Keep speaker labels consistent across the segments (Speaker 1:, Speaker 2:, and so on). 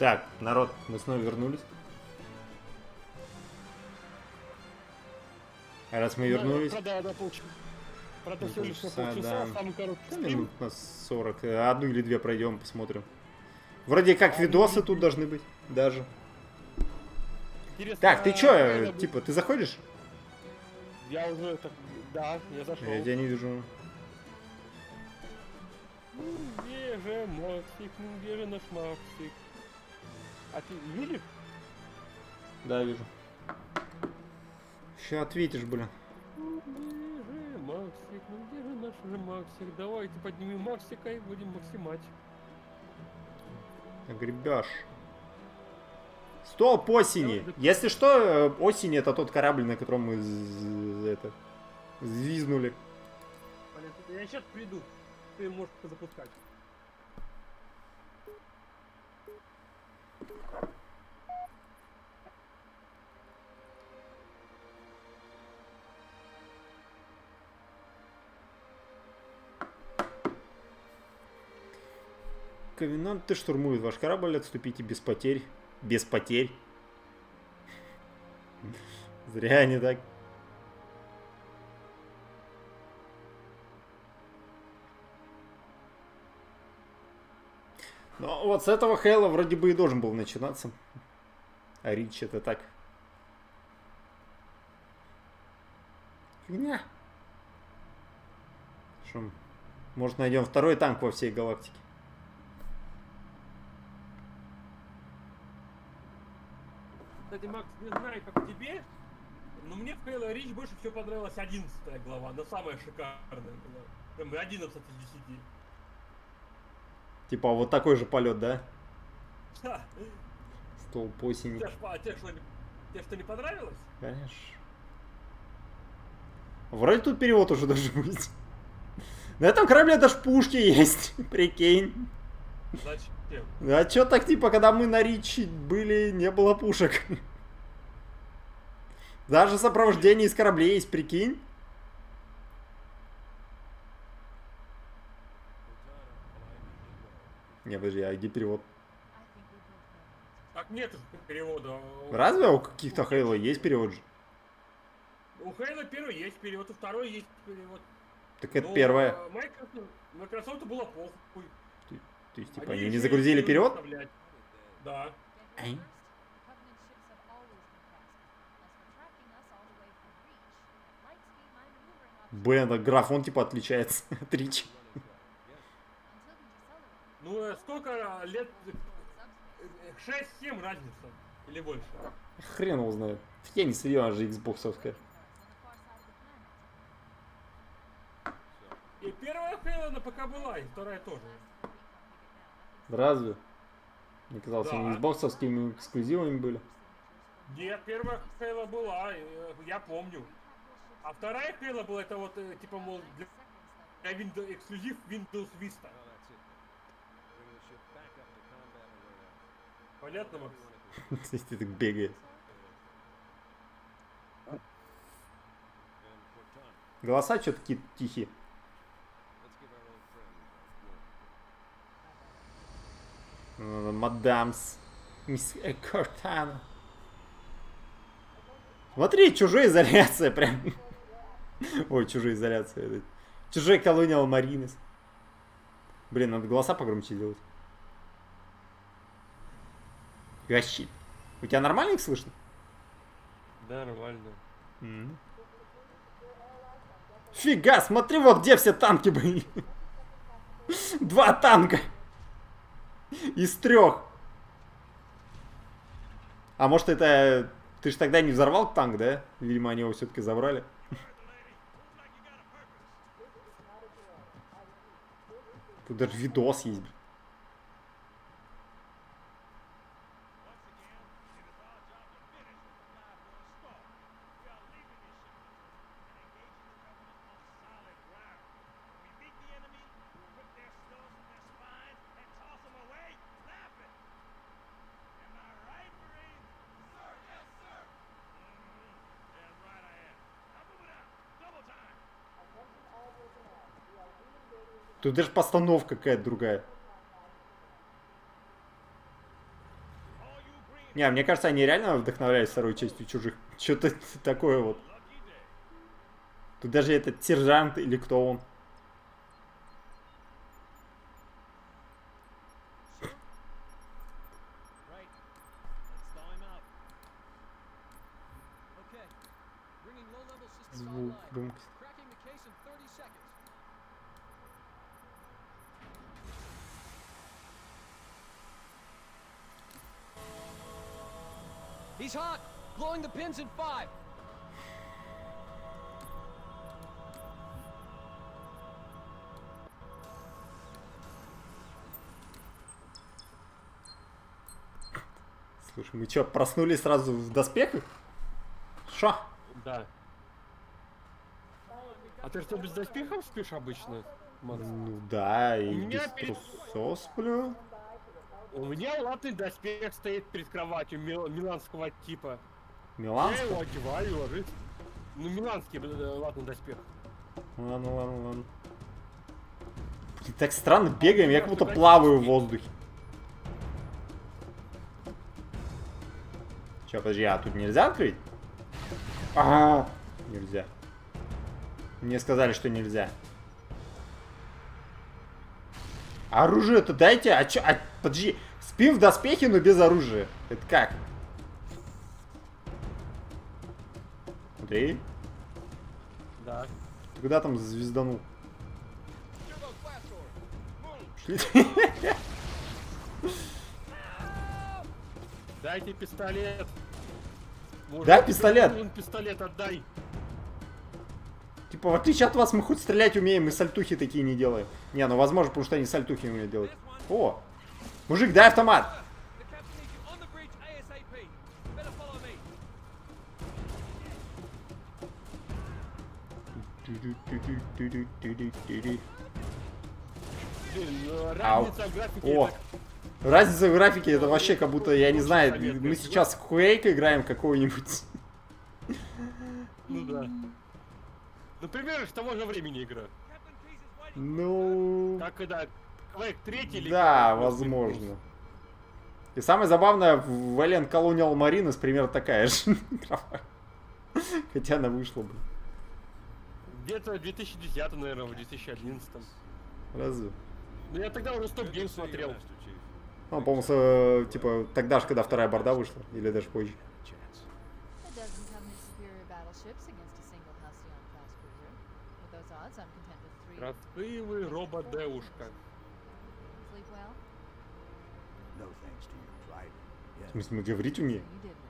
Speaker 1: Так, народ, мы снова вернулись. А раз мы вернулись...
Speaker 2: Да, полчаса. Правда, всего лишь на полчаса,
Speaker 1: да.
Speaker 2: самый короткий
Speaker 1: Да,
Speaker 2: стрим.
Speaker 1: минут на 40. Одну или две пройдем, посмотрим. Вроде как видосы тут должны быть. Даже.
Speaker 2: Интересно,
Speaker 1: Так, ты чё, типа, ты заходишь?
Speaker 2: Я уже, так, да, я зашел.
Speaker 1: Я тебя не вижу.
Speaker 2: Где же Максик, где же наш Максик? А ты видишь?
Speaker 1: Да, вижу. Сейчас ответишь, блин.
Speaker 2: Где же Максик, где же наш же Максик? Давайте поднимем Максика и будем максимать.
Speaker 1: Гребешь. Столб осени. Если что, осень это тот корабль, на котором мы звизнули.
Speaker 2: Понятно. Я сейчас приду. Ты можешь запускать.
Speaker 1: Ковенанты штурмуют ваш корабль, отступите без потерь. Без потерь. Зря они так. Но вот с этого Хейла вроде бы и должен был начинаться. А Рич это так. Фигня. Что, может найдем второй танк во всей галактике?
Speaker 2: Кстати, Макс, не знаю, как тебе, но мне в Halo Reach больше всего понравилась 11-я глава. Она самая шикарная была. Прям 11 из 10.
Speaker 1: Типа вот такой же полет, да?
Speaker 2: Да.
Speaker 1: Столб осени.
Speaker 2: Тебе что, не понравилось?
Speaker 1: Конечно. Вроде тут перевод уже должен быть. На этом корабле даже пушки есть, прикинь.
Speaker 2: Зачем?
Speaker 1: А чё так, типа, когда мы на Ричи были, не было пушек? Даже сопровождение из кораблей есть, прикинь. Не, подожди, а где перевод?
Speaker 2: Так нет перевода.
Speaker 1: Разве у каких-то Хейла есть перевод же?
Speaker 2: У Хейла первый есть перевод, у второй есть перевод.
Speaker 1: Так это первое.
Speaker 2: Microsoft было похуй.
Speaker 1: То есть, типа, они не загрузили перевод?
Speaker 2: Да.
Speaker 1: Блин, так графон, типа, отличается от Ричи.
Speaker 2: Ну, сколько лет? 6-7 разница. Или больше.
Speaker 1: Хрен его знает. Я не следил, она же Xbox-овская.
Speaker 2: И первая Хейла на ПК была, и вторая тоже.
Speaker 1: Разве? Мне казалось,
Speaker 2: Да.
Speaker 1: они Xbox-овскими эксклюзивами были.
Speaker 2: Нет, первая Хейла была, я помню. А вторая Хейла была, это вот, типа, мол, для Windows, эксклюзив Windows Vista. Понятно, Макс?
Speaker 1: Если так бегает. Голоса что-то такие тихие. Мадамс. Мисс Кортана. Смотри, чужая изоляция прям. Ой, чужая изоляция. Чужой колониал Маринес. Блин, надо голоса погромче сделать. Вообще. У тебя нормально их слышно?
Speaker 2: Да, нормально.
Speaker 1: Фига, смотри, вот где все танки были. 2 танка. Из 3. А может это... Ты же тогда не взорвал танк, да? Видимо, они его все-таки забрали. Тут даже видос есть. Тут даже постановка какая-то другая. Не, мне кажется, они реально вдохновлялись второй частью «Чужих». Что-то такое вот. Тут даже этот сержант или кто он. Звук, громкость.
Speaker 3: He's hot! Blowing the pins in 5!
Speaker 1: Слушай, мы что, проснулись сразу в доспехах? Шо?
Speaker 2: Да. А ты что, без доспехов спишь обычно, Макс?
Speaker 1: Ну да, и
Speaker 2: меня
Speaker 1: без трусов сплю.
Speaker 2: У меня латный доспех стоит перед кроватью миланского типа. Я
Speaker 1: Миланского?
Speaker 2: его одеваю и ложусь. Ну, миланский латный доспех.
Speaker 1: Ладно, ладно, ладно. Блин, так странно бегаем, я как будто плаваю в воздухе. Че, подожди, а тут нельзя открыть? Ага, нельзя. Мне сказали, что нельзя. Оружие-то дайте, а чё, подожди, спим в доспехе, но без оружия. Это как? Смотри.
Speaker 2: Да.
Speaker 1: Ты куда там звезданул?
Speaker 2: Дайте пистолет. Может,
Speaker 1: Дай пистолет.
Speaker 2: нужен пистолет отдай.
Speaker 1: Типа, в отличие от вас, мы хоть стрелять умеем, мы сальтухи такие не делаем. Не, ну возможно, потому что они сальтухи умеют делать. О! Мужик, дай автомат!
Speaker 2: Блин, разница в графике.
Speaker 1: О! Разница в графике, это вообще как будто, я не знаю, мы сейчас в Quake играем какого-нибудь.
Speaker 2: Ну да. Например, с того же времени игра.
Speaker 1: Ну...
Speaker 2: Как когда Quake 3 или...
Speaker 1: Да, возможно. И самое забавное, в Alien Colonial Marines примерно такая же игровая. Хотя она вышла бы.
Speaker 2: Где-то в 2010, наверное, в 2011.
Speaker 1: Разве?
Speaker 2: Ну я тогда уже Stop Game смотрел.
Speaker 1: Ну, по-моему, типа, тогда же, когда вторая борда вышла, или даже позже.
Speaker 2: Красивый робот-девушка.
Speaker 1: В смысле, мы говорить умеем?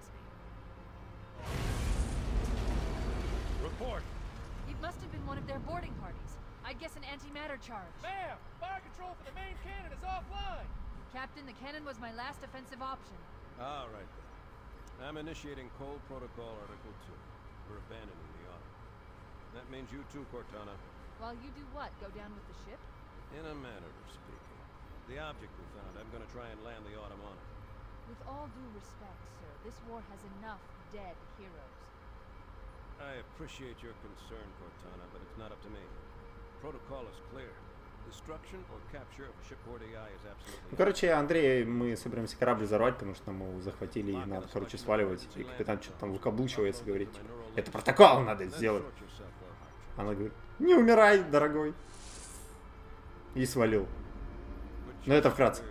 Speaker 2: Report.
Speaker 4: It must have been one of their boarding parties. I guess an antimatter charge.
Speaker 3: Ma'am! Fire control for the main cannon is offline!
Speaker 4: Captain, the cannon was my last offensive option.
Speaker 5: All right then. I'm initiating Cole Protocol Article 2. We're abandoning the Autumn. That means you too, Cortana.
Speaker 4: While you do what? Go down with the ship?
Speaker 5: In a manner of speaking. The object we found, I'm gonna try and land the Autumn on it.
Speaker 4: With all due respect, sir, this war has enough dead heroes.
Speaker 5: I appreciate your concern, Cortana, but it's not up to me. Protocol is clear. Destruction or capture of shipboard AI is absolutely...
Speaker 1: Ну, короче, Андрей, мы собираемся корабль взорвать, потому что мы его захватили, и надо, короче, сваливать. И капитан что-то там выкаблучивается, говорит, это протокол надо сделать. Она говорит, не умирай, дорогой. И свалил. Но это вкратце.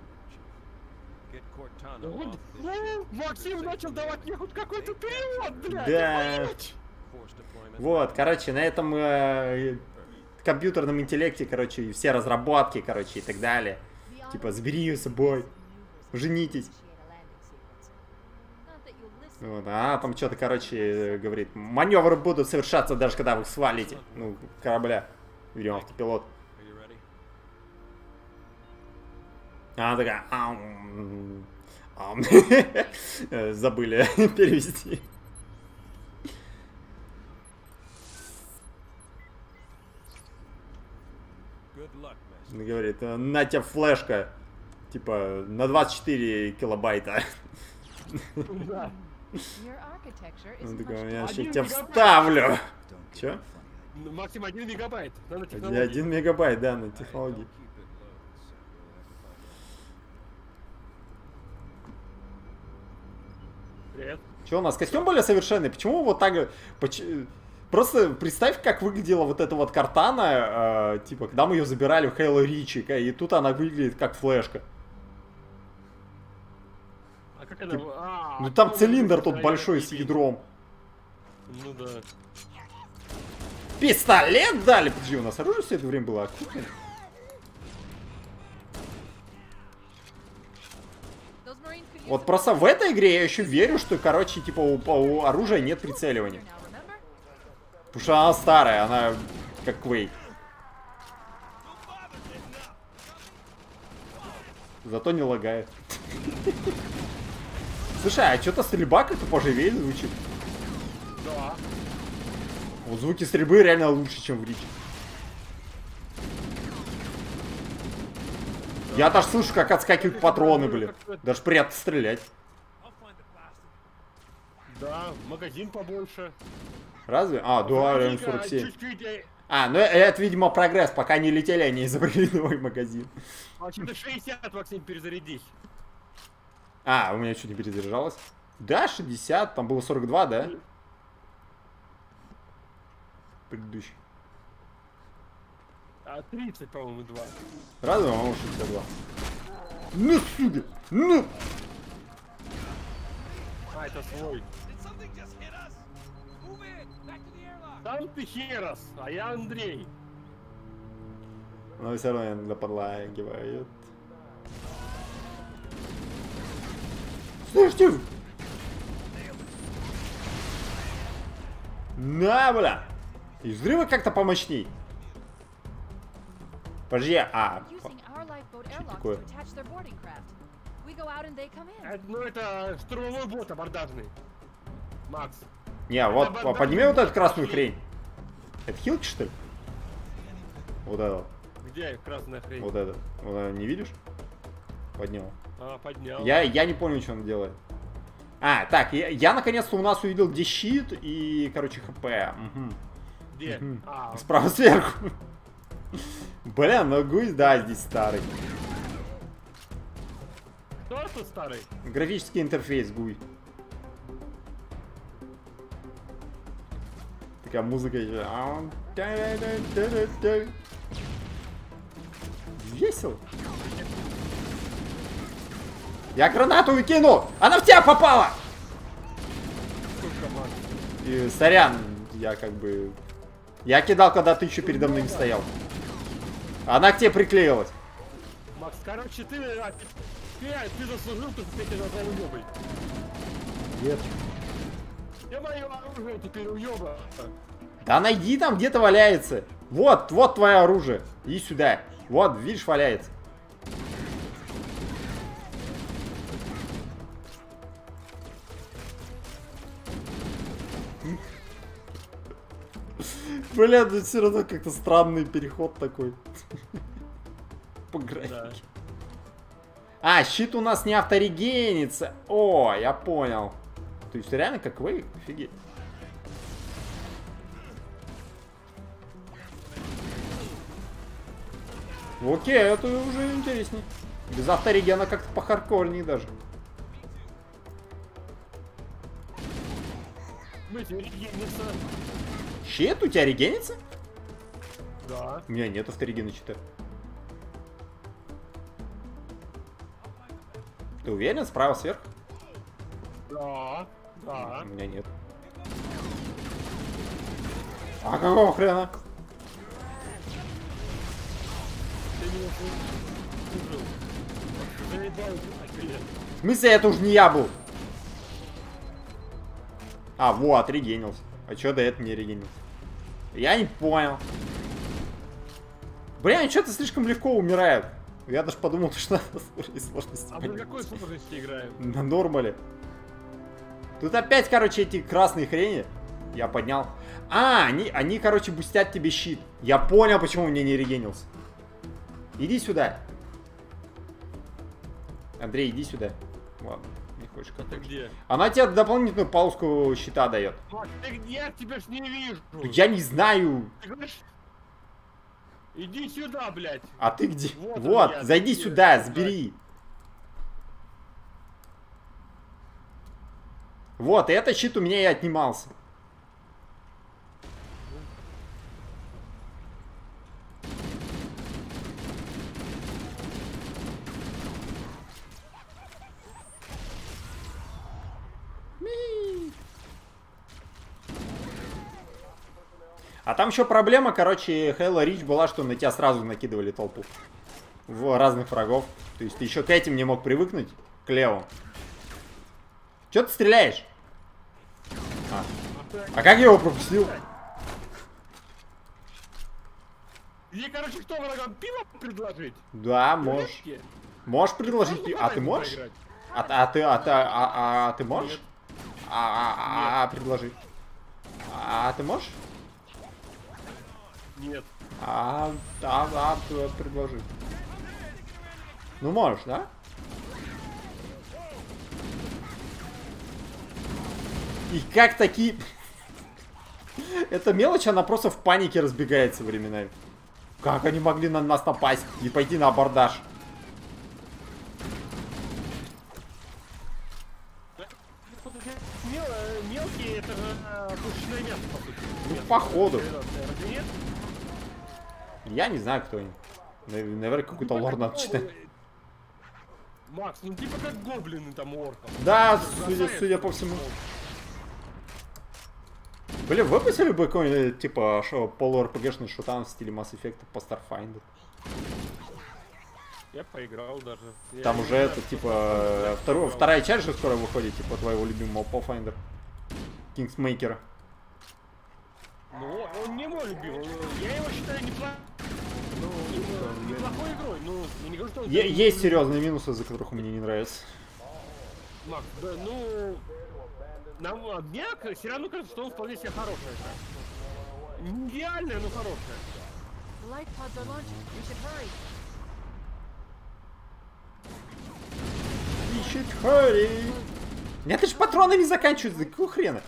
Speaker 2: Максим начал давать мне хоть какой-то перевод, блядь.
Speaker 1: Да. Вот, короче, на этом компьютерном интеллекте, короче, все разработки, короче, и так далее. Типа, забери ее с собой, женитесь. Вот, а там что-то, короче, говорит, маневры будут совершаться даже когда вы свалите. Ну, корабля. Берем автопилот. А она такая... Забыли перевести. Говорит, на тебе флешка. Типа, на 24 килобайта. Он такой, я еще тебя вставлю. Че?
Speaker 2: Максим, 1 мегабайт.
Speaker 1: 1 мегабайт, да, на технологии.
Speaker 6: Привет.
Speaker 1: Че, у нас костюм более совершенный? Почему вот так... Просто представь, как выглядела вот эта вот Кортана, типа, когда мы ее забирали в Хейло Ричи, и тут она выглядит как флешка.
Speaker 6: А как она...
Speaker 1: Ну там цилиндр тот большой с ядром.
Speaker 6: Ну да.
Speaker 1: Пистолет дали! Подожди, у нас оружие все это время было оккупно?
Speaker 4: Those Marines could use
Speaker 1: Вот
Speaker 4: a
Speaker 1: просто в этой игре я еще верю, что, короче, типа, у оружия нет прицеливания.
Speaker 4: now, remember?
Speaker 1: Потому что она старая, она как Quake. Зато не лагает. Слушай, а что-то стрельба как-то поживее звучит.
Speaker 6: Да.
Speaker 1: Вот звуки стрельбы реально лучше, чем в Риче. Я даже слышу, как отскакивают патроны, блин. Даже приятно стрелять.
Speaker 6: Да, магазин побольше.
Speaker 1: Разве? А, да,
Speaker 6: Вроде-ка
Speaker 1: М47.
Speaker 6: чуть-чуть,
Speaker 1: А, ну это, видимо, прогресс. Пока не летели, они изобрели новый магазин.
Speaker 6: вообще-то 60, Максим, перезарядись.
Speaker 1: А, у меня что, не перезаряжалось? Да, 60, там было 42, да? Предыдущий.
Speaker 6: А 30, по-моему, 2.
Speaker 1: Разве, по-моему, 62? Ну, сука! Ну!
Speaker 6: А, это свой.
Speaker 3: Did something just hit us? Move in! Back to the airlock!
Speaker 6: Там ты Херос, а я Андрей.
Speaker 1: Но все равно иногда подлагивает. Слышите? На, бля! И взрывы как-то помощней. Подожди,
Speaker 4: Using our lifeboat airlocks
Speaker 1: такое?
Speaker 4: to attach their boarding craft. We go out and they come in.
Speaker 6: Ну это штурмовой бот абордажный. Макс.
Speaker 1: не, вот,
Speaker 6: Это
Speaker 1: подними вот эту красную хрень. Это хилки, что ли? Вот это,
Speaker 6: Где красная хрень?
Speaker 1: вот это. Вот это, не видишь? Поднял.
Speaker 6: А, поднял.
Speaker 1: Я не понял, что он делает. А, так, я наконец-то у нас увидел, где щит и, короче, ХП. Угу.
Speaker 6: Где? А,
Speaker 1: Справа сверху. Блин, ну гусь, да, здесь старый.
Speaker 6: кто тут старый?
Speaker 1: Графический интерфейс гуй. Такая музыка еще. Весело. Я гранату выкину! Она в тебя попала! И, сорян, я как бы... Я кидал, когда ты еще передо мной не стоял. Она к тебе приклеилась.
Speaker 6: Макс, короче, ты заслужил, что ты тебя назвал уёбой.
Speaker 1: Нет.
Speaker 6: Я мое оружие теперь уёба.
Speaker 1: Да найди там, где-то валяется. Вот, вот твое оружие. Иди сюда. Вот, видишь, валяется. Бля, ну все равно как-то странный переход такой. По графике. А, щит у нас не авторегенится. О, я понял. То есть реально как Quake? Офигеть. Окей, это уже интересней. Без авторегена как-то похардкорнее даже.
Speaker 6: Регенится.
Speaker 1: Щит у тебя регенится?
Speaker 6: Да.
Speaker 1: У меня нет авторегена щита. Ты уверен? Справа сверху?
Speaker 6: Да. Да.
Speaker 1: У меня нет. А какого хрена?
Speaker 6: Ты меня служил. Заебал опять.
Speaker 1: В смысле, это уже не я был? А, вот, регенился. А чё до этого не регенился? Я не понял. Бля, они что-то слишком легко умирают. Я даже подумал, что надо уровень сложности.
Speaker 6: А мы на какой сложности играем?
Speaker 1: На нормале. Тут опять, короче, эти красные хрени. Я поднял. А, они, короче, бустят тебе щит. Я понял, почему мне не регенился. Иди сюда. Андрей, иди сюда. Ладно, не хочешь как.
Speaker 6: Ты где?
Speaker 1: Она тебе дополнительную полоску щита дает.
Speaker 6: Макс, ты где? Я тебя ж не вижу.
Speaker 1: Я не знаю.
Speaker 6: Ты говоришь? Иди сюда, блядь.
Speaker 1: А ты где?
Speaker 6: Вот
Speaker 1: Вот,
Speaker 6: он я,
Speaker 1: зайди
Speaker 6: где?
Speaker 1: сюда, сбери. Вот, и этот щит у меня и отнимался. А там еще проблема, короче, Halo Reach была, что на тебя сразу накидывали толпу. В разных врагов. То есть ты еще к этим не мог привыкнуть, к левым. Че ты стреляешь? А как я его пропустил?
Speaker 6: Мне, короче, кто врагам пиво предложить?
Speaker 1: Да, можешь.
Speaker 6: Рыбки?
Speaker 1: Можешь предложить пиво. А ты можешь? А ты можешь? Предложи. А ты можешь?
Speaker 6: Нет.
Speaker 1: Предложи. Ну можешь, да? И как такие... Эта мелочь, она просто в панике разбегается временами. Как они могли на нас напасть и пойти на абордаж?
Speaker 6: Мелкие, это же пушечное мясо, по сути.
Speaker 1: Ну, походу.
Speaker 6: Разве нет?
Speaker 1: Я не знаю, кто они. Наверное, какой-то лор надо читать.
Speaker 6: Макс, ну типа как гоблины там у орков.
Speaker 1: Да, судя по всему. Блин, выпустили бы какой-нибудь, типа, полу-РПГшный шутан в стиле Mass Effect по Starfinder.
Speaker 6: Я поиграл даже.
Speaker 1: Там уже это, типа, вторая часть же скоро выходит, типа, твоего любимого Pathfinder. Kingsmaker.
Speaker 6: Ну, он не мой любимый. Я его считаю неплохой игрой. Ну, я не говорю, что он...
Speaker 1: Есть серьезные минусы, за которых мне не нравится.
Speaker 6: Макс, да, ну... Мне все равно кажется, что он вполне себе хорошая игра. Не идеальная, но хорошая.
Speaker 4: The light pods are launching. We should hurry.
Speaker 1: У меня же патроны не заканчиваются, какого хрена?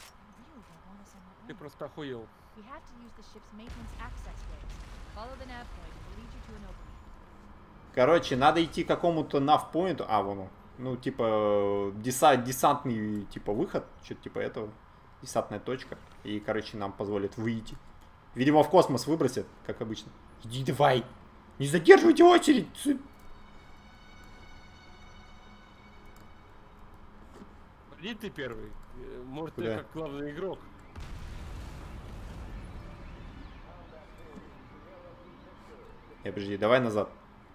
Speaker 6: Ты просто охуел.
Speaker 4: We have to use the ship's maintenance access ways. Follow the nav point. It will lead you to an opening.
Speaker 1: Короче, надо идти к какому-то навпоинту. А, вон он. Ну, типа, десантный, типа, выход. Что-то типа этого. Десантная точка. И, короче, нам позволит выйти. Видимо, в космос выбросят, как обычно. Иди давай. Не задерживайте очередь.
Speaker 6: Иди ты первый. Может,
Speaker 1: Куда?
Speaker 6: ты как главный игрок.
Speaker 1: Подожди, давай назад.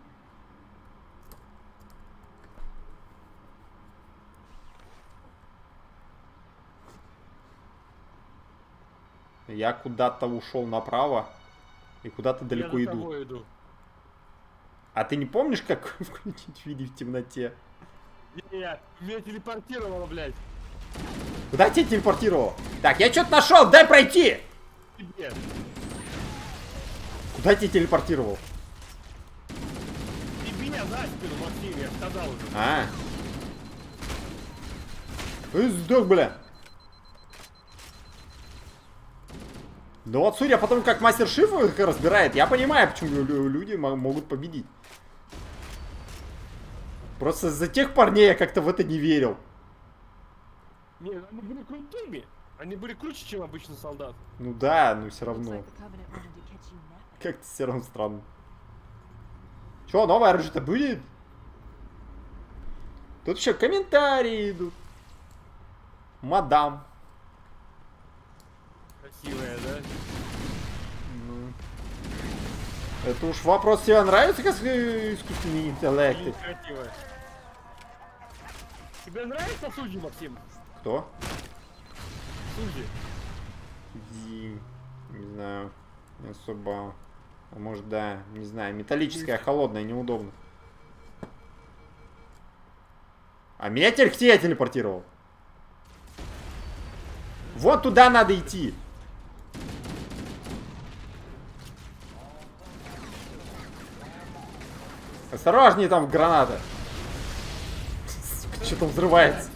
Speaker 1: Я куда-то ушел направо и куда-то далеко
Speaker 6: Я за
Speaker 1: иду.
Speaker 6: тобой иду.
Speaker 1: А ты не помнишь, как включить видео в темноте?
Speaker 6: Не, меня телепортировало, блядь.
Speaker 1: Куда тебя телепортировал? Так, я что-то нашел, дай пройти!
Speaker 6: Тебе.
Speaker 1: Куда тебя телепортировал?
Speaker 6: И меня за спину, Максим, я сказал уже.
Speaker 1: А. Сдох, бля. Ну вот, судя по тому, как Мастер Шиф их разбирает, я понимаю, почему люди могут победить. Просто за тех парней я как-то в это не верил.
Speaker 6: Не, они были крутыми. Они были круче, чем обычный солдат.
Speaker 1: Ну да, но все
Speaker 4: Looks
Speaker 1: равно.
Speaker 4: like the Covenant wanted to catch you napping.
Speaker 1: Как-то все равно странно. Че, новое оружие-то будет? Тут еще комментарии идут. Мадам.
Speaker 6: Красивая, да?
Speaker 1: Ну. Это уж вопрос, тебе нравится, как искусственный интеллект?
Speaker 6: Красивая. Тебе нравится судьи, Максим?
Speaker 1: Кто?
Speaker 6: Судьи.
Speaker 1: Не знаю. Не особо. А может, да, не знаю. Металлическая, холодная, неудобно. А меня теперь к тебе телепортировал. Вот туда надо идти. Осторожнее, там граната. Что там взрывается?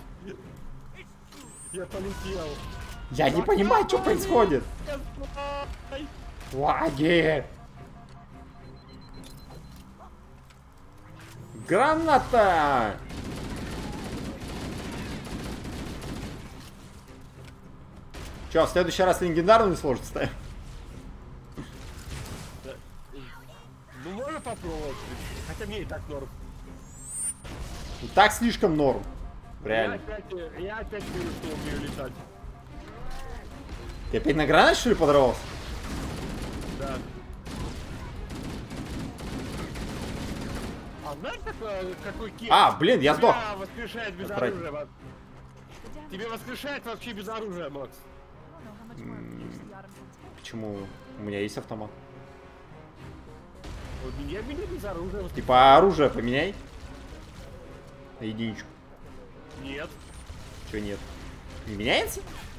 Speaker 6: Я полетел.
Speaker 1: Я не понимаю, что происходит. Лаги. Граната. Че, в следующий раз легендарную сложность ставим?
Speaker 6: Ну, можно попробовать. Хотя мне и так норм.
Speaker 1: И так слишком норм. Реально.
Speaker 6: Я опять вижу, что умею летать.
Speaker 1: Ты опять на гранат, что ли, подорвался?
Speaker 6: Да. А знаешь, какой кек?
Speaker 1: А, блин, я сдох.
Speaker 6: Тебя воскрешает без
Speaker 1: Отвратительно.
Speaker 6: оружия. Тебе воскрешает вообще без оружия, Макс.
Speaker 4: I don't know how much more abuse the Autumn can take.
Speaker 1: Почему? У меня есть автомат.
Speaker 6: Вот меня без оружия.
Speaker 1: Типа оружие поменяй. На единичку.
Speaker 6: Нет.
Speaker 1: Чего нет? Не меняется?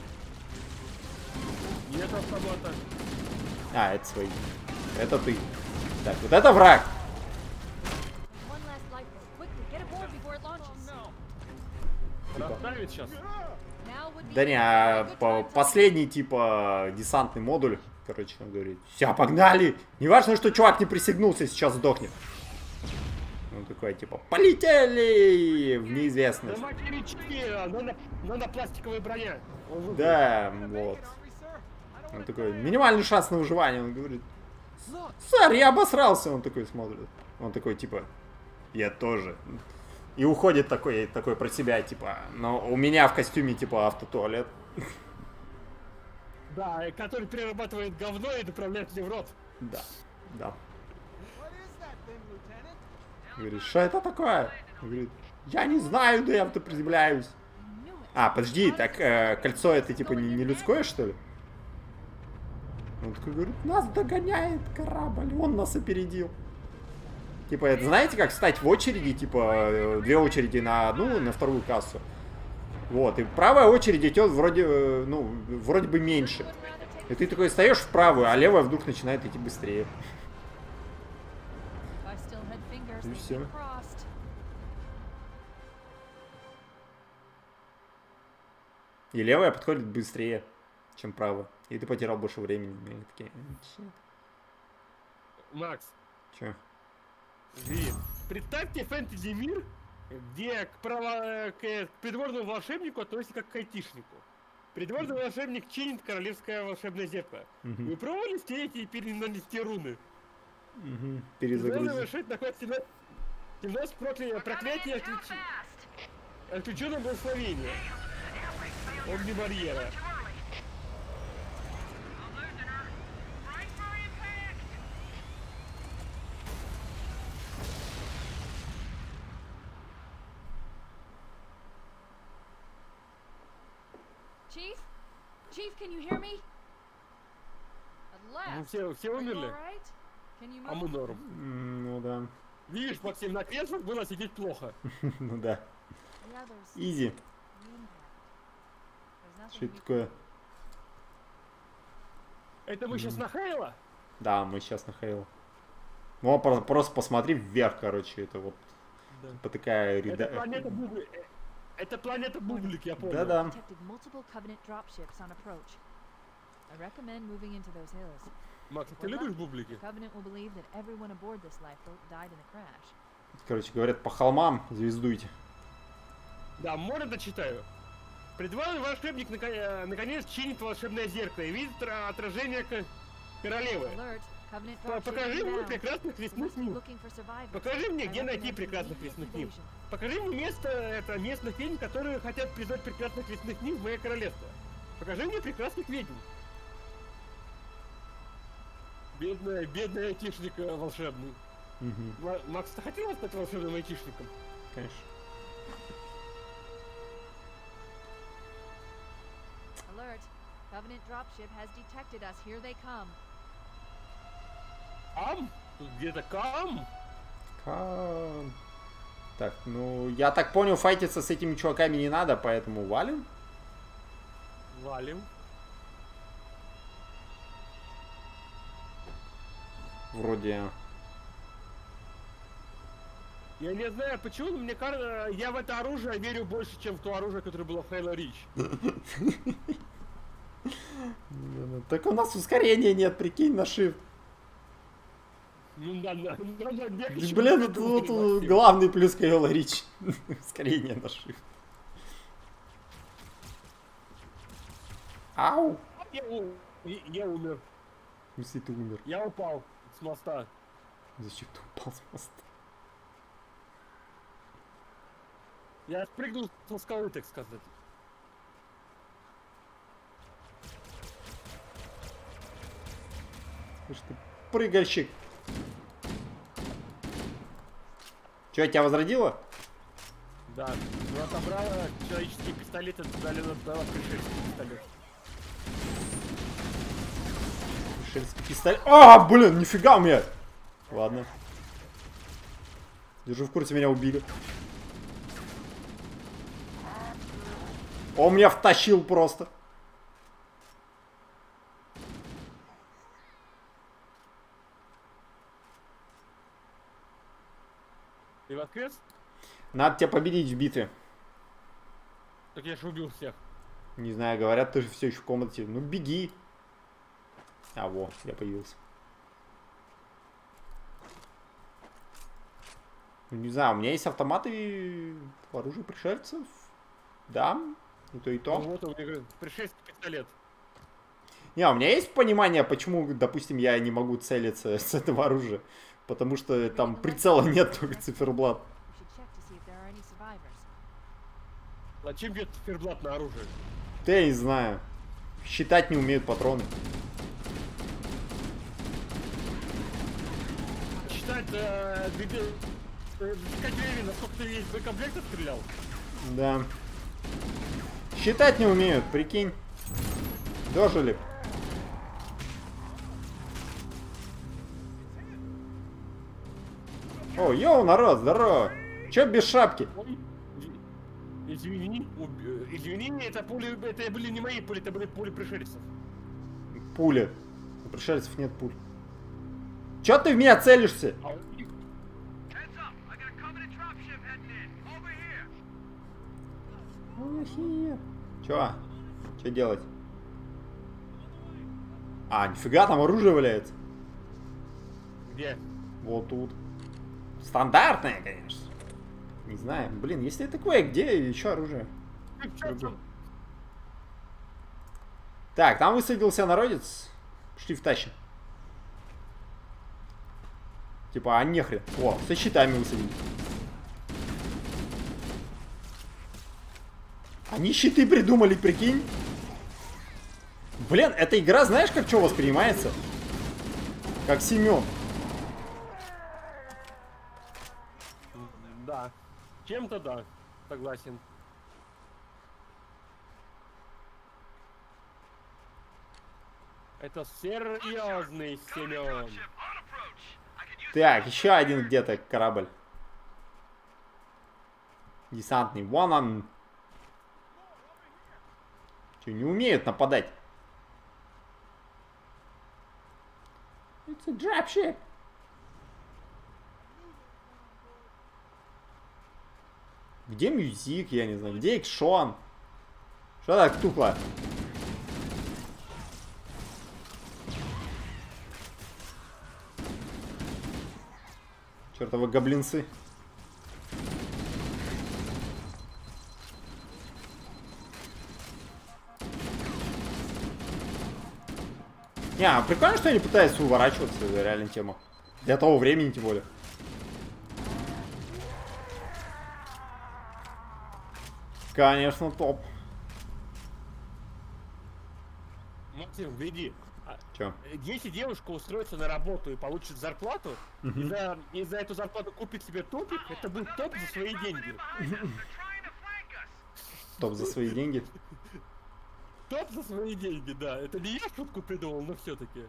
Speaker 6: Нет автомата.
Speaker 1: А, это свои. Это ты. Так, вот это враг.
Speaker 4: One last lifeboat. Quickly, get aboard before it launches.
Speaker 6: Расставить сейчас.
Speaker 4: Now would be
Speaker 1: Да не, а
Speaker 4: a good time to-
Speaker 1: последний типа десантный модуль. Короче, он говорит, все, погнали. Не важно, что чувак не присягнулся, сейчас сдохнет. Он такой, типа, полетели в неизвестность.
Speaker 6: Да матерички, надо пластиковая броня.
Speaker 1: Да, вот. Он такой, минимальный шанс на выживание. Он говорит, сэр, я обосрался. Он такой смотрит. Он такой, типа, я тоже. И уходит такой про себя, типа, но у меня в костюме, типа, автотуалет.
Speaker 6: Да, который перерабатывает говно и направляет мне в рот.
Speaker 1: Да, да. Говорит, что это такое? Он говорит, я не знаю, да я приземляюсь. А, подожди, так кольцо это типа не людское, что ли? Он такой говорит, нас догоняет корабль, он нас опередил. Типа, это знаете, как встать в очереди, типа, две очереди на одну, на вторую кассу. Вот, и правая очередь идет вроде, ну, вроде бы меньше. И ты такой встаешь в правую, а левая вдруг начинает идти быстрее.
Speaker 4: If I still had fingers,
Speaker 1: И
Speaker 4: they'd
Speaker 1: всё.
Speaker 4: be crossed.
Speaker 1: И левая подходит быстрее, чем правая. И ты потерял больше времени. И они такие, «Shit».
Speaker 6: Макс,
Speaker 1: Чё?
Speaker 6: Вин, представьте фэнтези-мир, где к придворному волшебнику относятся как к айтишнику. Придворный волшебник чинит королевское волшебное зеркало.
Speaker 1: Мгм.
Speaker 6: Вы пробовали стереть и перенанести руны?
Speaker 1: Мгм.
Speaker 6: Придворный
Speaker 1: Перезагрузи.
Speaker 6: волшебник находится 17 проклятий отключено благословение. Огни барьера.
Speaker 4: Chief? Chief, can you hear me? At
Speaker 6: Ну,
Speaker 4: last.
Speaker 6: все
Speaker 4: Are you
Speaker 6: умерли,
Speaker 4: alright? Can you
Speaker 6: а мы
Speaker 4: move?
Speaker 6: норм.
Speaker 1: Ну да.
Speaker 6: Видишь, Максим, на креслах было сидеть плохо.
Speaker 1: Ну да.
Speaker 4: The others.
Speaker 1: Изи.
Speaker 4: The impact. There's nothing
Speaker 1: Что это
Speaker 4: we
Speaker 1: такое?
Speaker 6: Это мы сейчас на Хейла?
Speaker 1: Да, мы сейчас на Хейл. Ну, просто посмотри вверх, короче, это вот
Speaker 6: Да.
Speaker 1: типа такая
Speaker 6: Это планета Бублик. Это планета Бублик, я понял.
Speaker 1: Да-да.
Speaker 4: detected multiple Covenant dropships on approach. I recommend moving into those hills.
Speaker 6: Макс, ты любишь Бублики?
Speaker 4: The Covenant will believe that everyone aboard this lifeboat died in the crash.
Speaker 1: Короче, говорят, по холмам звездуйте.
Speaker 6: Да, море дочитаю. Придворный волшебник наконец чинит волшебное зеркало и видит отражение королевы.
Speaker 4: Alert! Covenant
Speaker 6: Покажи
Speaker 4: dropship
Speaker 6: мне
Speaker 4: inbound.
Speaker 6: прекрасных
Speaker 4: We
Speaker 6: лесных
Speaker 4: must be
Speaker 6: нимф.
Speaker 4: looking for survivors.
Speaker 6: Покажи мне,
Speaker 4: I
Speaker 6: где найти
Speaker 4: recommend
Speaker 6: прекрасных
Speaker 4: immediate
Speaker 6: лесных нимф.
Speaker 4: invasion.
Speaker 6: Покажи мне место местных ведьм, которые хотят призвать прекрасных лесных нимф в мое королевство. Покажи мне прекрасных ведьм. Бедный айтишник волшебный.
Speaker 1: Мгм.
Speaker 6: Макс, ты хотел стать волшебным айтишником?
Speaker 1: Конечно.
Speaker 4: Alert! Covenant dropship has detected us. Here they come.
Speaker 6: Кам? Тут где-то кам?
Speaker 1: Так, ну, я так понял, файтиться с этими чуваками не надо, поэтому валим.
Speaker 6: Валим.
Speaker 1: Вроде.
Speaker 6: Я не знаю почему, но мне кажется, я в это оружие верю больше, чем в то оружие, которое было в Halo Reach.
Speaker 1: Так у нас ускорения нет, прикинь, на shift.
Speaker 6: Ну да,
Speaker 1: Блин, вот главный плюс Halo Reach. Ускорение на shift. Ау!
Speaker 6: Я умер.
Speaker 1: Если ты умер.
Speaker 6: Я упал с моста.
Speaker 1: Зачем ты упал с моста?
Speaker 6: Я спрыгнул со скалы, так сказать.
Speaker 1: Слышь ты, прыгальщик. Че, тебя возродило?
Speaker 6: Да. Ну, отобрала человеческие пистолеты, дала пришельский пистолет.
Speaker 1: Пришельский пистолет. А, блин, нифига у меня. Ладно. Держу в курсе, меня убили. Он меня втащил просто.
Speaker 6: Ты воскрес?
Speaker 1: Надо тебя победить в битве.
Speaker 6: Так я же убил всех.
Speaker 1: Не знаю, говорят, ты же все еще в комнате. Ну беги. А, во, я появился. Ну, не знаю, у меня есть автоматы оружия пришельцев. Да, и то, и то.
Speaker 6: Ну, вот у меня пришельский пистолет.
Speaker 1: Не, у меня есть понимание, почему, допустим, я не могу целиться с этого оружия. Потому что там прицела нет, только циферблат.
Speaker 4: We should check to see if there are any survivors.
Speaker 6: Зачем мне циферблат на оружие?
Speaker 1: Да я не знаю. Считать не умеют патроны.
Speaker 6: Считать, искать время, насколько ты весь боекомплект отстрелял?
Speaker 1: Да. Считать не умеют, прикинь. Дожили. О, йоу, народ, здорово. Чё без шапки?
Speaker 6: Ой, извини, извини, это были не мои пули, это были пули пришельцев.
Speaker 1: Пули. У пришельцев нет пуль. Чё ты в меня целишься?
Speaker 6: А
Speaker 3: Heads up! I got a Covenant dropship heading in. Over here.
Speaker 1: Чё? Чё делать? А, нифига, там оружие валяется.
Speaker 6: где?
Speaker 1: Вот тут. Стандартное, конечно. Не знаю. Блин, если такое, где еще оружие? Так, там высадился народец. Пошли втащим. Типа, а нехрен. О, со щитами высадили. Они щиты придумали, прикинь. Блин, эта игра, знаешь, как что воспринимается? Как Семен.
Speaker 6: Да. Чем-то да, согласен. Это серьезный Семен.
Speaker 1: Так, еще один где-то корабль. Десантный. Вон он. Че, не умеют нападать? It's a dropship. Где мюзик, я не знаю. Где экшон? Что так тухло? Чертовы гоблинцы. Не, прикольно, что они пытаются уворачиваться, реально тема. Для того времени, тем более. Конечно, топ.
Speaker 6: Максим, гляди.
Speaker 1: Чё?
Speaker 6: Если девушка устроится на работу и получит зарплату, и за эту зарплату купит себе топик, это будет топ за свои деньги.
Speaker 1: Топ за свои деньги.
Speaker 6: Топ за свои деньги, да. Это не я шутку придумал, но все-таки.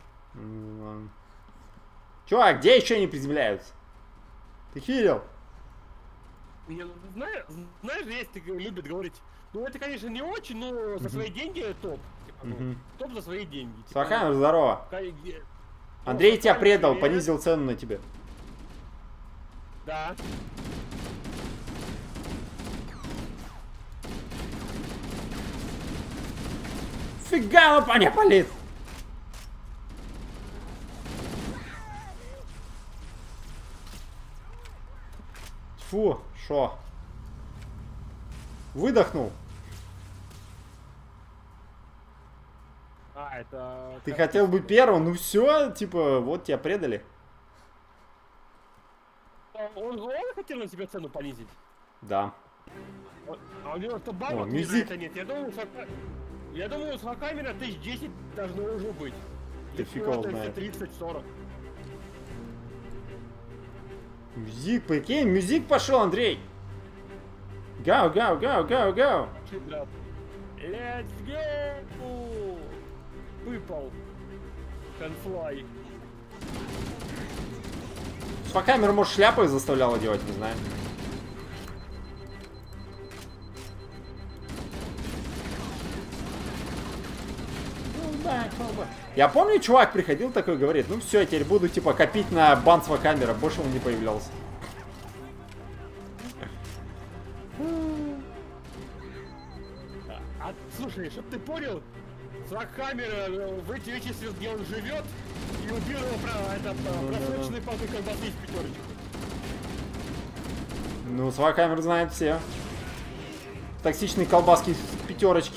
Speaker 1: Чувак, где еще не приземляются? Ты хилил?
Speaker 6: Знаешь, есть, любят говорить, ну это, конечно, не очень, но за свои деньги топ. Типа, ну, топ за свои деньги. Типа,
Speaker 1: Сахар, здорово. Андрей тебя предал, понизил цену на тебя.
Speaker 6: Да.
Speaker 1: Фига он по мне палит. Фу, шо? Выдохнул.
Speaker 6: А, это...
Speaker 1: Ты хотел быть первым, ну все, типа, вот тебя предали.
Speaker 6: Он хотел на тебя цену понизить?
Speaker 1: Да.
Speaker 6: А у него что
Speaker 1: О,
Speaker 6: банок ни
Speaker 1: мюзик.
Speaker 6: за это нет. Я думаю, с хакамера 1010 должно уже быть.
Speaker 1: Ты фиг его знает.
Speaker 6: 30-40.
Speaker 1: Мюзик, прикинь, мюзик пошел, Андрей. Go, go, go, go, go.
Speaker 6: Let's go! Выпал. Конфлай.
Speaker 1: Факамер, может, шляпой заставлял одевать, не знаю. Я помню, чувак приходил такой, говорит, ну все, я теперь буду типа копить на бан с Факамера, больше он не появлялся.
Speaker 6: Слушай, чтоб ты понял, Свакхаммер в эти вещи, где он живет, и убил его просроченный палкой колбасы из пятерочки.
Speaker 1: Ну, Свакамер знает все. Токсичные колбаски из пятерочки.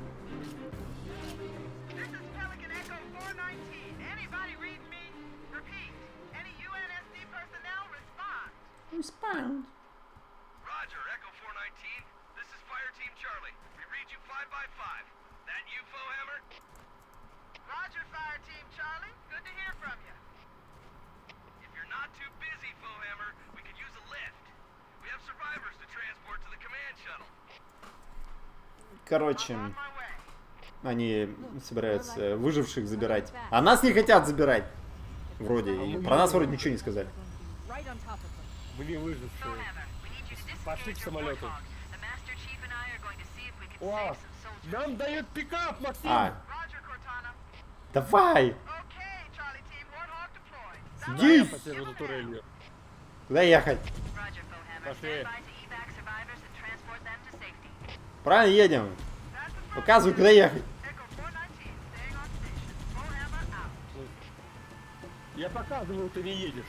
Speaker 1: Respond.
Speaker 3: Roger, Echo 419. This is Fire Team Charlie. We read you 5x5. That you, Fohammer? Roger, Fire Team Charlie. Good to hear from you. If you're not too busy, Fohammer, we could use a lift. We have survivors to transport to the command shuttle.
Speaker 1: Короче,
Speaker 3: On my way.
Speaker 1: они собираются выживших забирать. А нас не хотят забирать. Вроде. И про нас вроде ничего не сказали.
Speaker 4: Right on top of them.
Speaker 6: Мы не выжившие.
Speaker 3: Fohammer, we need you to disappear
Speaker 6: Пошли к
Speaker 3: your
Speaker 6: самолету.
Speaker 3: warthog. The Master Chief and I are going to see if we can
Speaker 6: О,
Speaker 3: save some soldiers.
Speaker 6: нам дает пикап, Максим!
Speaker 1: А,
Speaker 3: Roger, Cortana.
Speaker 1: давай!
Speaker 3: Okay, Charlie Team, Warthog deployed.
Speaker 1: Иди!
Speaker 6: Посижу за турелью.
Speaker 1: Куда ехать?
Speaker 3: Roger, Fohammer.
Speaker 6: Пошли.
Speaker 3: Stand by to evac survivors and transport them to safety.
Speaker 1: Правильно едем.
Speaker 3: That's the
Speaker 1: Показывай, куда ехать.
Speaker 3: Echo 419, staying on station. Fohammer out.
Speaker 6: Я показываю, ты не едешь.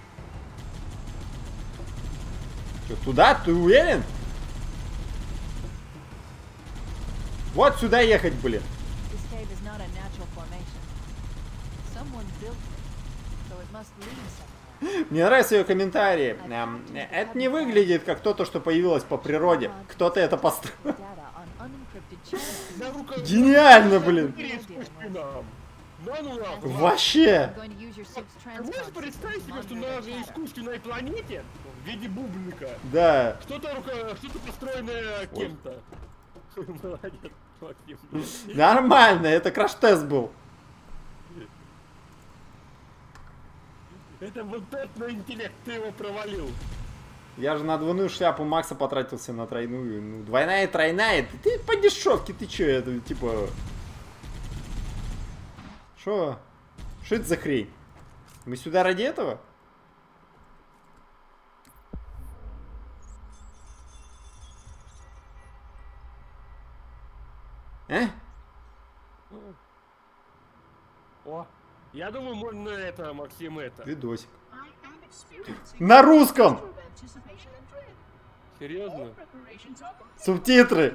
Speaker 1: Что, туда? Ты уверен? Вот сюда ехать, блин.
Speaker 4: This cave is not a natural formation. Someone built it, so it must lead somewhere.
Speaker 1: Мне нравятся ее комментарии. Это не выглядит как то, что появилось по природе. Кто-то это построил.
Speaker 4: Data on unencrypted channels.
Speaker 6: На руках...
Speaker 1: Гениально, блин.
Speaker 6: нам. Да ну нахуй.
Speaker 1: Вообще.
Speaker 4: I'm going to use your ship's
Speaker 6: Ты можешь
Speaker 4: transcom
Speaker 6: представить
Speaker 4: system to
Speaker 6: себе, что
Speaker 4: monitor
Speaker 6: на
Speaker 4: the data.
Speaker 6: искусственной планете в виде бублика
Speaker 1: Да.
Speaker 6: что-то построенное кем-то. Молодец, Максим.
Speaker 1: Нормально, это краш-тест был.
Speaker 6: Это вот этот интеллект, ты его провалил.
Speaker 1: Я же на двойную шляпу Макса потратился на тройную. Ну, двойная и тройная. Ты по дешевке, ты чё, это типа... Шо? Что это за хрень? Мы сюда ради этого?
Speaker 6: О, я думаю, можно это, Максим, это.
Speaker 1: Видосик. На русском!
Speaker 6: Серьезно?
Speaker 1: Субтитры!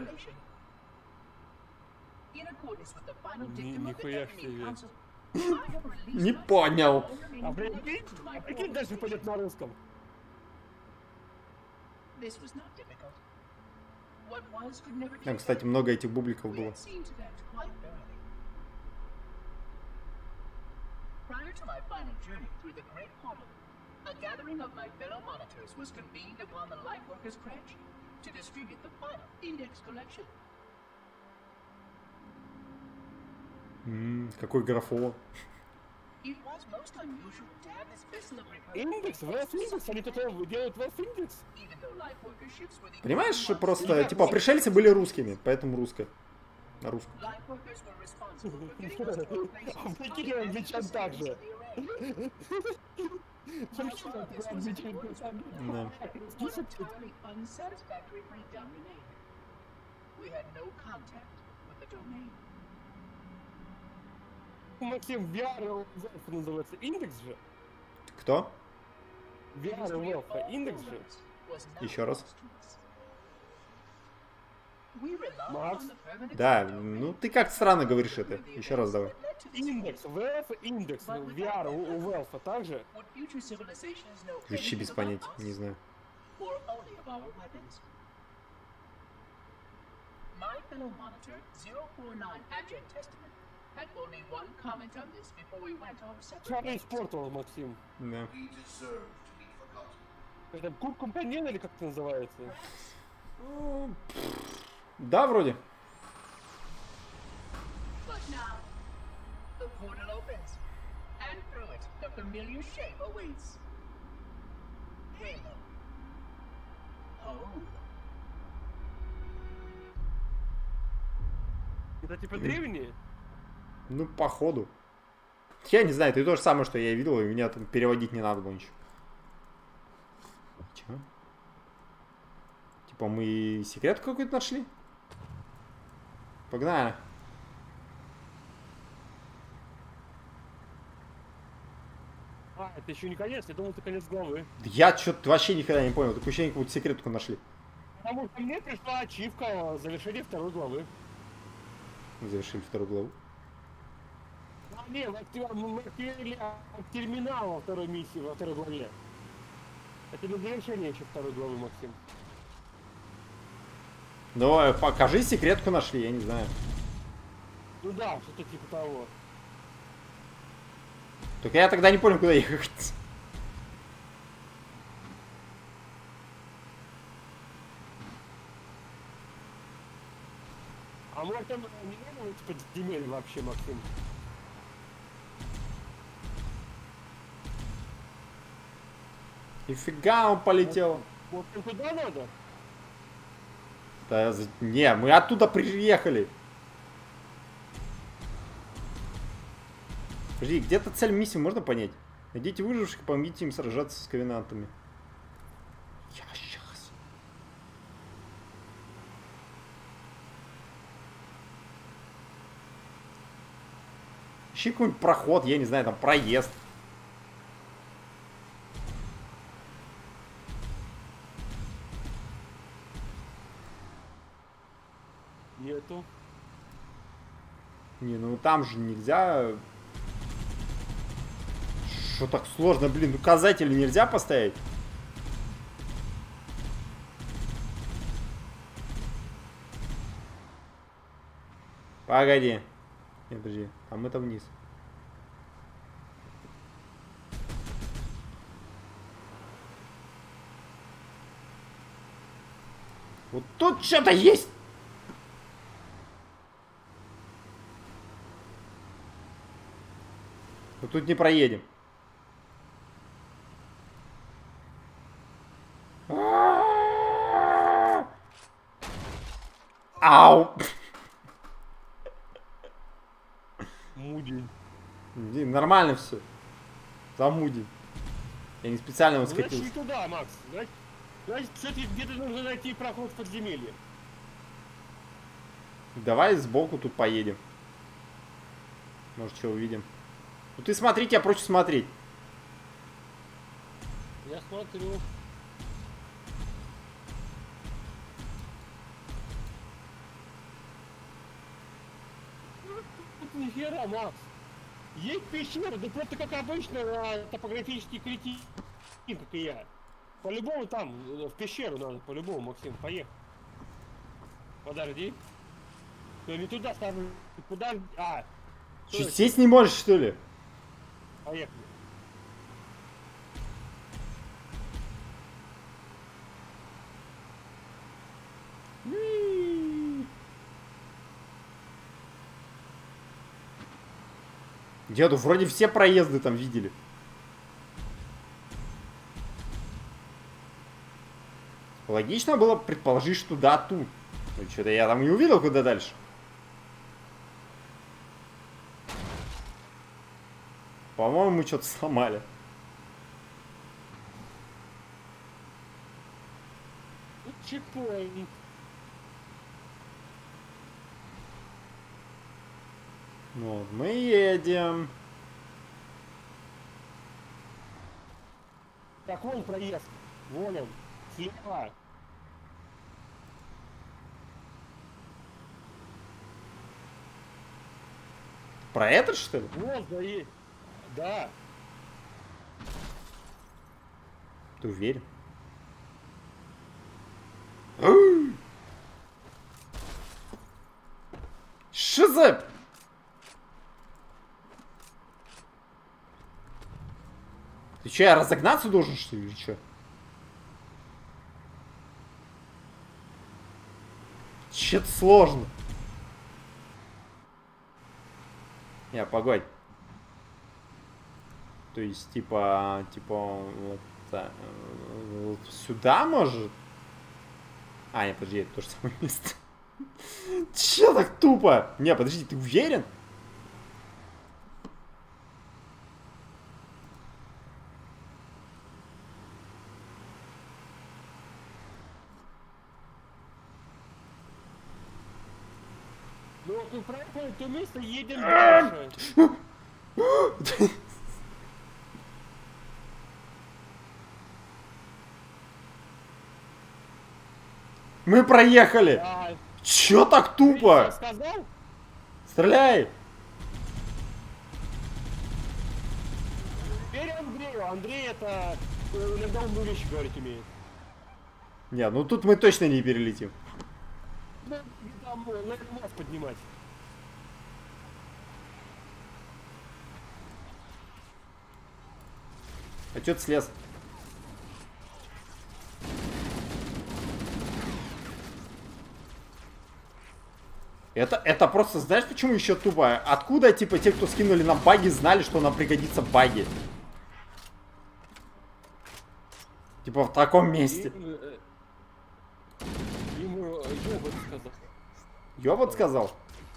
Speaker 6: Нихуя себе.
Speaker 1: Не понял.
Speaker 6: А прикинь, дальше пойдет на русском.
Speaker 1: Там, кстати, много этих бубликов было.
Speaker 7: Prior to my final journey through the Great Portal, a gathering of my fellow monitors was convened upon the Lightworkers Crash to distribute the final index collection.
Speaker 1: Какой графон.
Speaker 7: It was most unusual to have this vessel of Republic
Speaker 6: Индекс, ВС-индекс, они тут делают ВС-индекс.
Speaker 7: even though Lightworker ships were the
Speaker 1: Понимаешь,
Speaker 7: only ones
Speaker 1: просто, типа, пришельцы были русскими, поэтому русское. На русском.
Speaker 7: Lightworkers were responsible for giving us more places
Speaker 6: А прикинь, англичан так же.
Speaker 1: Да.
Speaker 7: Entirely unsatisfactory breakdown remained. We had no contact with the domain.
Speaker 6: Максим, VR называется индекс же?
Speaker 1: Кто?
Speaker 6: VR индекс же?
Speaker 7: Was not
Speaker 1: Еще раз.
Speaker 7: lost to us. We rely
Speaker 6: Max?
Speaker 7: on the permanent
Speaker 1: Да, ну ты как странно говоришь это. Еще раз давай.
Speaker 6: Индекс, VF, индекс, VR у Valve также.
Speaker 7: Would future civilizations know
Speaker 1: Вообще
Speaker 7: anything
Speaker 1: без
Speaker 7: about
Speaker 1: понятия,
Speaker 7: us?
Speaker 1: не знаю.
Speaker 7: Or only of our weapons? My fellow monitor, 049 Adject Testament, had only one comment on this before we went our separate
Speaker 6: Чарли
Speaker 7: ways.
Speaker 6: испортил, Максим.
Speaker 1: Да.
Speaker 6: Это куб компаньона или как это называется?
Speaker 1: Да, вроде.
Speaker 7: But now, the portal opens, and through it, the familiar shape awaits. Halo. Oh.
Speaker 6: Это типа древние?
Speaker 1: Ну, походу. Я не знаю, это то же самое, что я видел, и меня там переводить не надо было ничего. Че? Типа мы секрет какой-то нашли? Погнали.
Speaker 6: А, это еще не конец, я думал, это конец главы.
Speaker 1: Я что-то вообще никогда не понял. Такое ощущение, какую-то секретку нашли.
Speaker 6: Потому что мне пришла ачивка завершения второй главы.
Speaker 1: Завершили вторую главу.
Speaker 6: А, не, мы активировали терминал во второй миссии, во второй главе. Это не завершение еще второй главы, Максим.
Speaker 1: Ну, покажи секретку нашли, я не знаю.
Speaker 6: Ну да, что-то типа того.
Speaker 1: Только я тогда не понял, куда ехать.
Speaker 6: А может там не надо быть подземелье вообще, Максим?
Speaker 1: Нифига он полетел.
Speaker 6: Вот там туда надо?
Speaker 1: Да, не, мы оттуда приехали. Подожди, где-то цель миссии можно понять? Найдите выживших и помогите им сражаться с ковенантами. Я сейчас. Ищи какой-нибудь проход, я не знаю, там проезд.
Speaker 6: Нету.
Speaker 1: Не, ну там же нельзя. Что так сложно, блин, указатели нельзя поставить? Погоди. Нет, подожди, а мы-то вниз. Вот тут что-то есть. Но тут не проедем. Ау!
Speaker 6: Мудень.
Speaker 1: Нормально все. Замудим. Я не специально его
Speaker 6: Значит,
Speaker 1: скатился.
Speaker 6: не туда, Макс. Значит, все-таки где-то нужно найти проход в подземелье.
Speaker 1: Давай сбоку тут поедем. Может, что увидим. Ну ты смотри, тебя проще смотреть.
Speaker 6: Я смотрю. Тут нихера, Макс. Есть пещера, да просто как обычно топографический кретин, как и я. По-любому там, в пещеру надо, по-любому, Максим, поехали. Подожди. Я не туда ставлю. Куда? А,
Speaker 1: Чуть сесть не можешь, что ли?
Speaker 6: поехали.
Speaker 1: Деду, вроде все проезды там видели. Логично было предположить, что да, тут. Ну, что-то я там не увидел, куда дальше. По-моему, мы что-то сломали.
Speaker 6: Чекпоинт.
Speaker 1: Вот, мы едем.
Speaker 6: Так, вон проезд. Вон он. Слева.
Speaker 1: Про этот, что ли?
Speaker 6: Вот, да, и... Да.
Speaker 1: Ты уверен? Что за... Ты че, я разогнаться должен, что ли, или че? Че-то сложно. Не, погодь. То есть, типа, вот, вот сюда, может? А, нет, подожди, это то же самое место. Че так тупо? Не, подожди, ты уверен?
Speaker 6: Ну, вот мы проехали то место, едем дальше.
Speaker 1: Мы проехали!
Speaker 6: Да.
Speaker 1: Чё так
Speaker 6: Ты
Speaker 1: тупо?
Speaker 6: сказал?
Speaker 1: Стреляй!
Speaker 6: Теперь Андрею. Андрей это... Иногда умную вещи говорить умеет.
Speaker 1: Не, ну тут мы точно не перелетим.
Speaker 6: Да, и там надо мост поднимать.
Speaker 1: А чё ты слез? Это просто, знаешь, почему еще тупо? Откуда, типа, те, кто скинули нам баги, знали, что нам пригодится баги? Типа, в таком месте.
Speaker 6: Ему ёбан сказал.
Speaker 1: Ёбот сказал?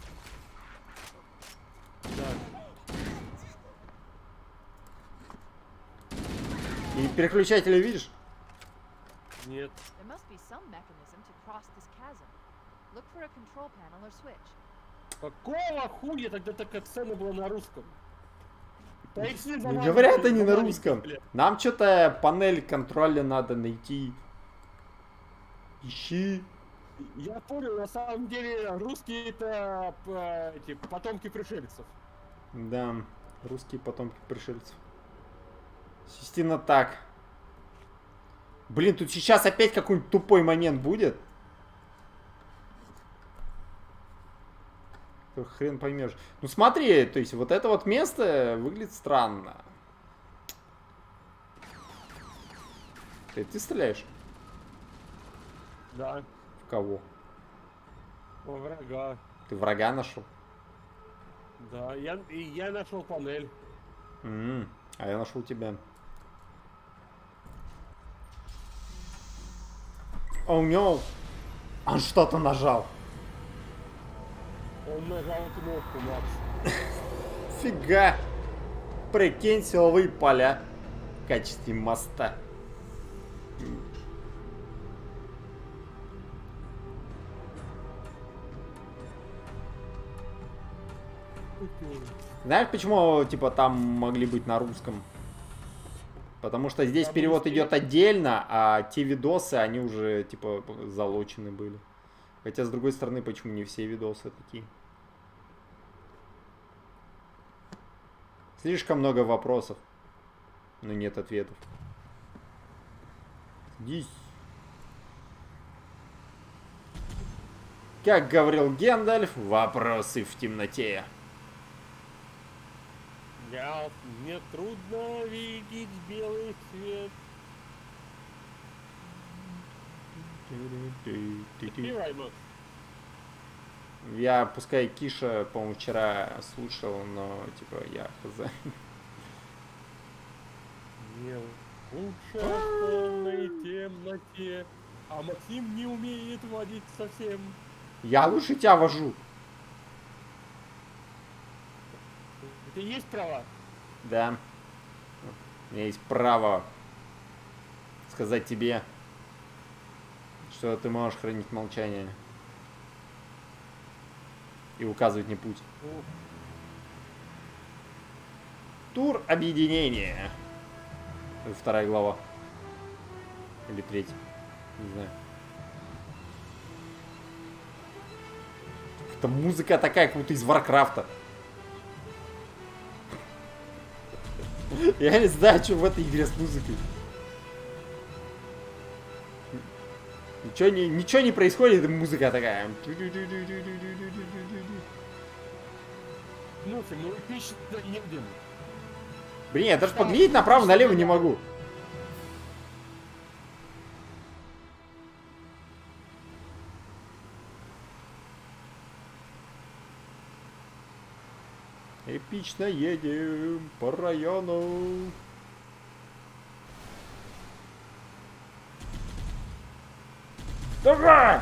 Speaker 6: Да.
Speaker 1: И переключатели видишь?
Speaker 6: Нет.
Speaker 4: There must be some mechanism to cross this chasm. Look for a control panel or switch.
Speaker 6: Какого хуя тогда такая сцена была на русском?
Speaker 1: Не говорят они на русском. Нам что-то панель контроля надо найти. Ищи.
Speaker 6: Я понял, на самом деле русские это эти потомки пришельцев.
Speaker 1: Да, русские потомки пришельцев. Системно так. Блин, тут сейчас опять какой-нибудь тупой момент будет. Хрен поймешь. Ну смотри, то есть вот это вот место выглядит странно. Ты стреляешь?
Speaker 6: Да.
Speaker 1: В кого?
Speaker 6: Во врага.
Speaker 1: Ты врага нашел?
Speaker 6: Да, я нашел панель.
Speaker 1: А я нашел тебя. Oh no! Он что-то нажал.
Speaker 6: Он нажал кнопку, Макс.
Speaker 1: Фига! Прикинь, силовые поля в качестве моста. Знаешь, почему, типа, там могли быть на русском? Потому что здесь перевод идет отдельно, а те видосы, они уже, типа, залочены были. Хотя, с другой стороны, почему не все видосы такие? Слишком много вопросов, но нет ответов. Здесь. Как говорил Гендальф, вопросы в темноте.
Speaker 6: Мне трудно видеть белый свет. Пивай, Макс.
Speaker 1: Я, пускай Киша, по-моему, вчера слушал, но, типа, я хз.
Speaker 6: Не лучше в полной темноте. А Максим не умеет водить совсем.
Speaker 1: Я лучше тебя вожу.
Speaker 6: У тебя есть права?
Speaker 1: Да. У меня есть право сказать тебе, что ты можешь хранить молчание. И указывать мне путь. Тур объединения. Это 2 глава. Или 3. Не знаю. Это музыка такая, как будто из Варкрафта. Я не знаю, что в этой игре с музыкой. Ничего не происходит, и музыка такая.
Speaker 6: Ну, мы эпично едем.
Speaker 1: Блин, я даже подвинуть направо-налево не могу. Эпично едем по району. Давай!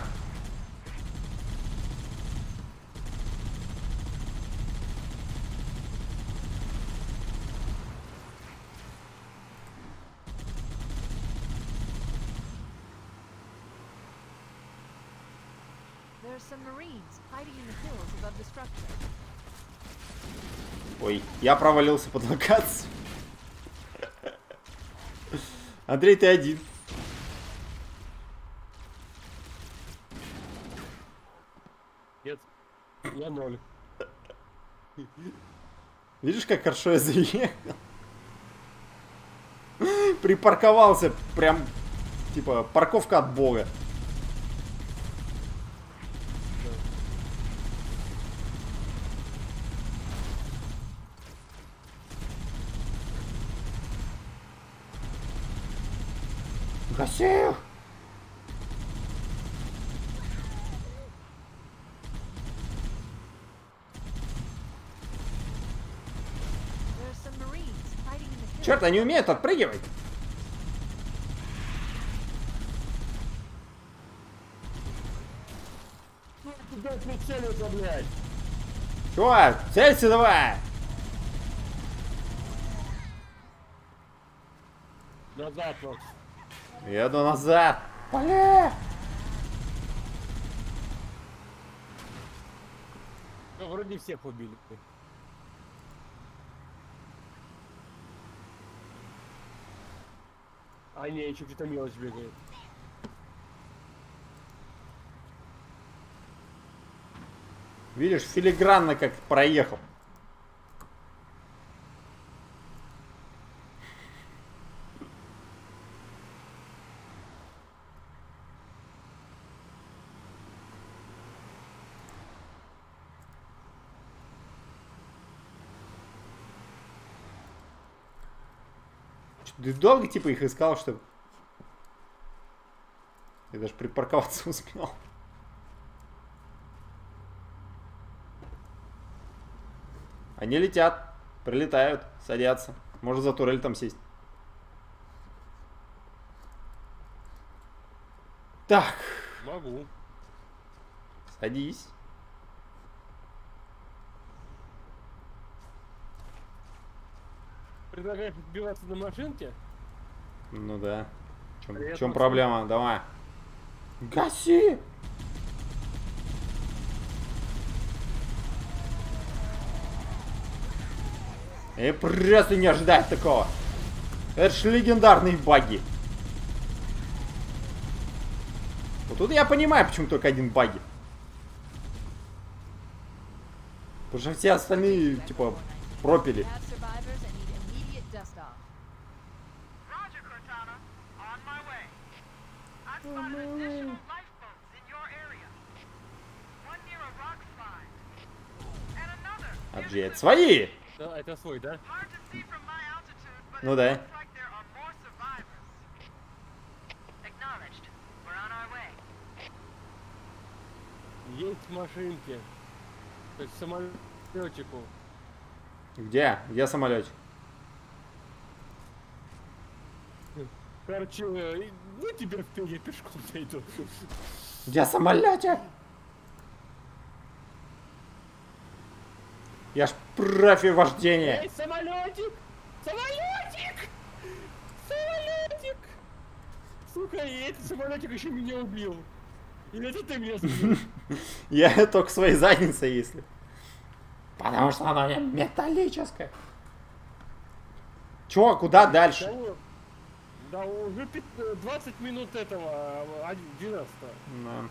Speaker 4: There are some Marines hiding in the hills above the structure.
Speaker 1: Ой, я провалился под локацию. Андрей, ты один.
Speaker 6: Нет, я 0.
Speaker 1: Видишь, как хорошо я заехал? Припарковался прям, типа, парковка от бога. Гаси!
Speaker 4: There are some Marines hiding in the hills.
Speaker 1: Черт, они умеют отпрыгивать.
Speaker 6: Ну, куда прицелился, блядь?
Speaker 1: Чувак, целься давай!
Speaker 6: Назад, вот.
Speaker 1: Еду назад. Бля!
Speaker 6: Ну, вроде всех убили. А не, еще где-то мелочь бегает.
Speaker 1: Видишь, филигранно как проехал. Ты долго типа их искал, что ли? Я даже припарковаться успел. Они летят, прилетают, садятся. Можно за турель там сесть. Так,
Speaker 6: Могу.
Speaker 1: садись.
Speaker 6: Предлагаешь отбиваться на машинке?
Speaker 1: Ну да. В
Speaker 6: Привет,
Speaker 1: чем
Speaker 6: Максим.
Speaker 1: проблема? Давай. Гаси! Я просто не ожидаю такого. Это ж легендарные баги. Вот тут я понимаю, почему только один баги. Потому что все остальные, типа, пропили.
Speaker 4: Have survivors and need immediate dust off.
Speaker 3: Roger, Cortana. On my way. I've spotted additional lifeboats in your area. One near a rock slide. And another.
Speaker 1: Аджи, это свои!
Speaker 6: Да, это свой, да?
Speaker 3: Hard to see from my altitude, but
Speaker 1: Ну
Speaker 3: it
Speaker 1: да.
Speaker 3: looks like there are more survivors. Acknowledged. We're on our way.
Speaker 6: Есть машинки. То есть самолетику.
Speaker 1: Где? Где самолетик?
Speaker 6: Короче, ну теперь впереди пешком зайду.
Speaker 1: Где самолетик? Я ж профи вождения.
Speaker 6: Эй, самолетик! Самолетик! Самолетик! Сука, и этот самолетик еще меня убил. Или это ты меня сбил?
Speaker 1: Я только своей задницей, если. Потому что она не металлическая. Чё, куда дальше?
Speaker 6: Да, уже 20 минут этого, 12.
Speaker 1: Да.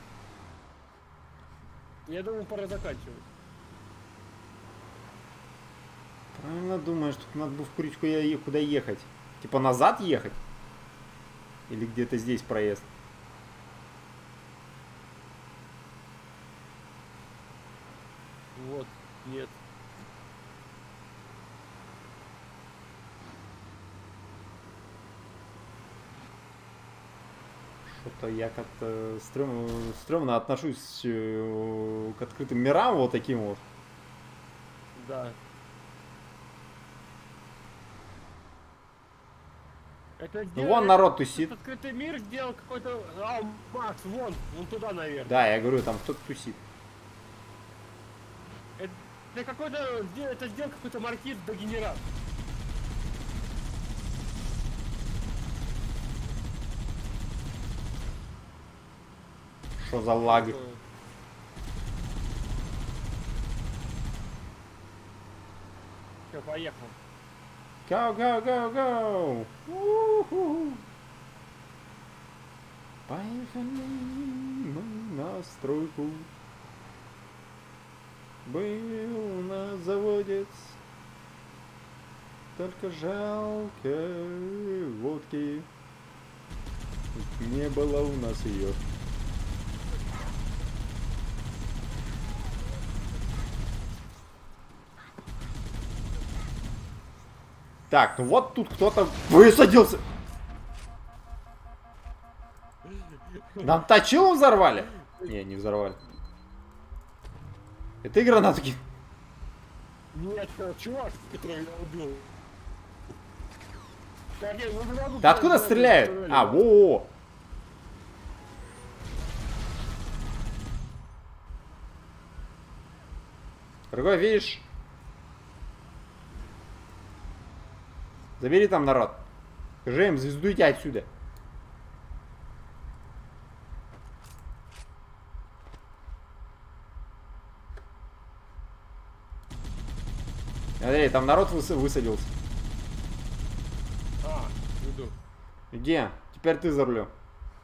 Speaker 6: Я думаю, пора заканчивать.
Speaker 1: Правильно думаешь, тут надо бы в курить, куда ехать. Типа назад ехать? Или где-то здесь проезд?
Speaker 6: Вот, нет.
Speaker 1: Что-то я как-то стрёмно отношусь к открытым мирам вот таким вот.
Speaker 6: Да. Это
Speaker 1: Ну
Speaker 6: сделал-
Speaker 1: вон народ тусит.
Speaker 6: Этот открытый мир сделал какой-то... А, Макс, вон туда, наверное.
Speaker 1: Да, я говорю, там кто-то тусит.
Speaker 6: Это какой-то... Это сделал какой-то маркиз-дегенерат.
Speaker 1: Что за лаги?
Speaker 6: Все, поехал.
Speaker 1: Go, go, go, go! У-ху-ху. Поехали мы на стройку. Был на заводец, только жалко водки. Не было у нас ее. Так, ну вот тут кто-то высадился. Нам точилу взорвали? Не, не взорвали. Это игра на таких.
Speaker 6: Нет, чувак, который я убил. Так, я не могу
Speaker 1: Да откуда
Speaker 6: понять,
Speaker 1: стреляют?
Speaker 6: стреляли.
Speaker 1: А, во-во-во. Дорогой, видишь? Забери там народ. Скажи им, звездуйте отсюда. Смотри, там народ высадился.
Speaker 6: А, иду.
Speaker 1: Где? Теперь ты за рулем.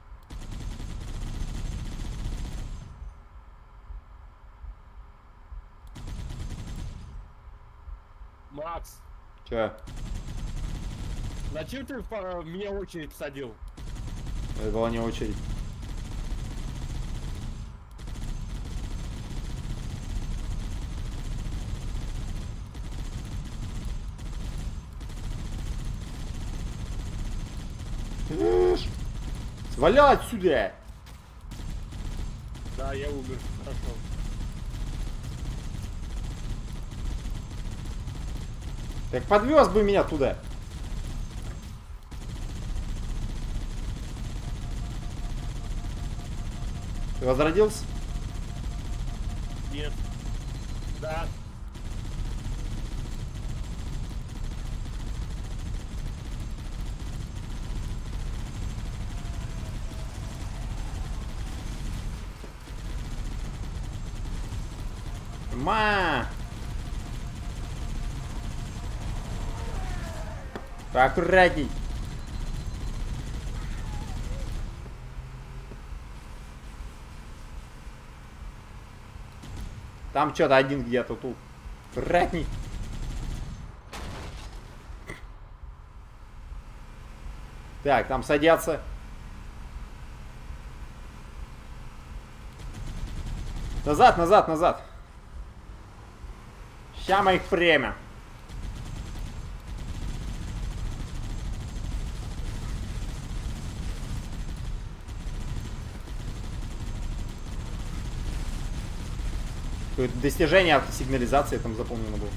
Speaker 6: Макс,
Speaker 1: Че?
Speaker 6: зачем ты в меня очередь садил?
Speaker 1: Это была не очередь. Сваляй отсюда!
Speaker 6: Да, я умер. Хорошо.
Speaker 1: Так подвез бы меня туда. Ты возродился?
Speaker 6: Нет. Да.
Speaker 1: Ма! Поаккуратней. Там что-то один где-то тут. Аккуратней. Так, там садятся. Назад, назад, назад. Ща мы их премя. Какое-то достижение автосигнализации там заполнено было.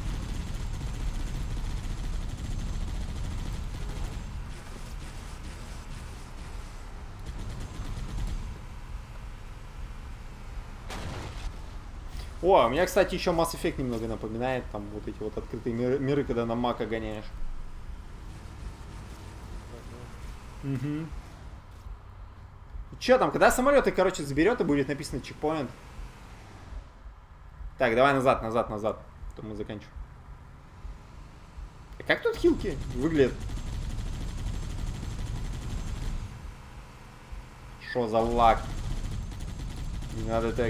Speaker 1: О, меня, кстати, еще Mass Effect немного напоминает. Там вот эти вот открытые миры, когда на Мака гоняешь. Угу. Че там, когда самолеты, короче, заберет и будет написано чекпоинт. Так, давай назад, назад, назад. А то мы заканчиваем. А как тут хилки выглядят? Шо за лаг? Не надо так.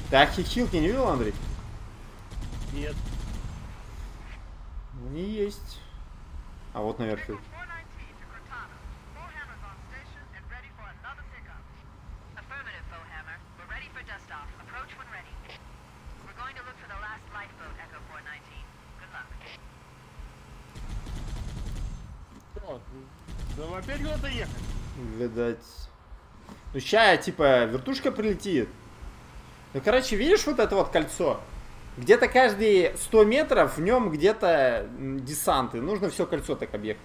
Speaker 1: Ты ахихилки не видел, Андрей?
Speaker 6: Нет.
Speaker 1: Они есть. А вот наверху.
Speaker 3: Echo 419 to Cortana. Foehammer's on station and ready for another pickup. Affirmative, Foehammer. We're ready for dust-off. Approach when ready. We're going to look for the last lifeboat, Echo 419. Good luck.
Speaker 6: Что? Нам опять куда-то ехать?
Speaker 1: Видать. Ну ща, типа, вертушка прилетит. Ну, короче, видишь вот это вот кольцо? Где-то каждые 100 метров в нем где-то десанты. Нужно все кольцо так объехать.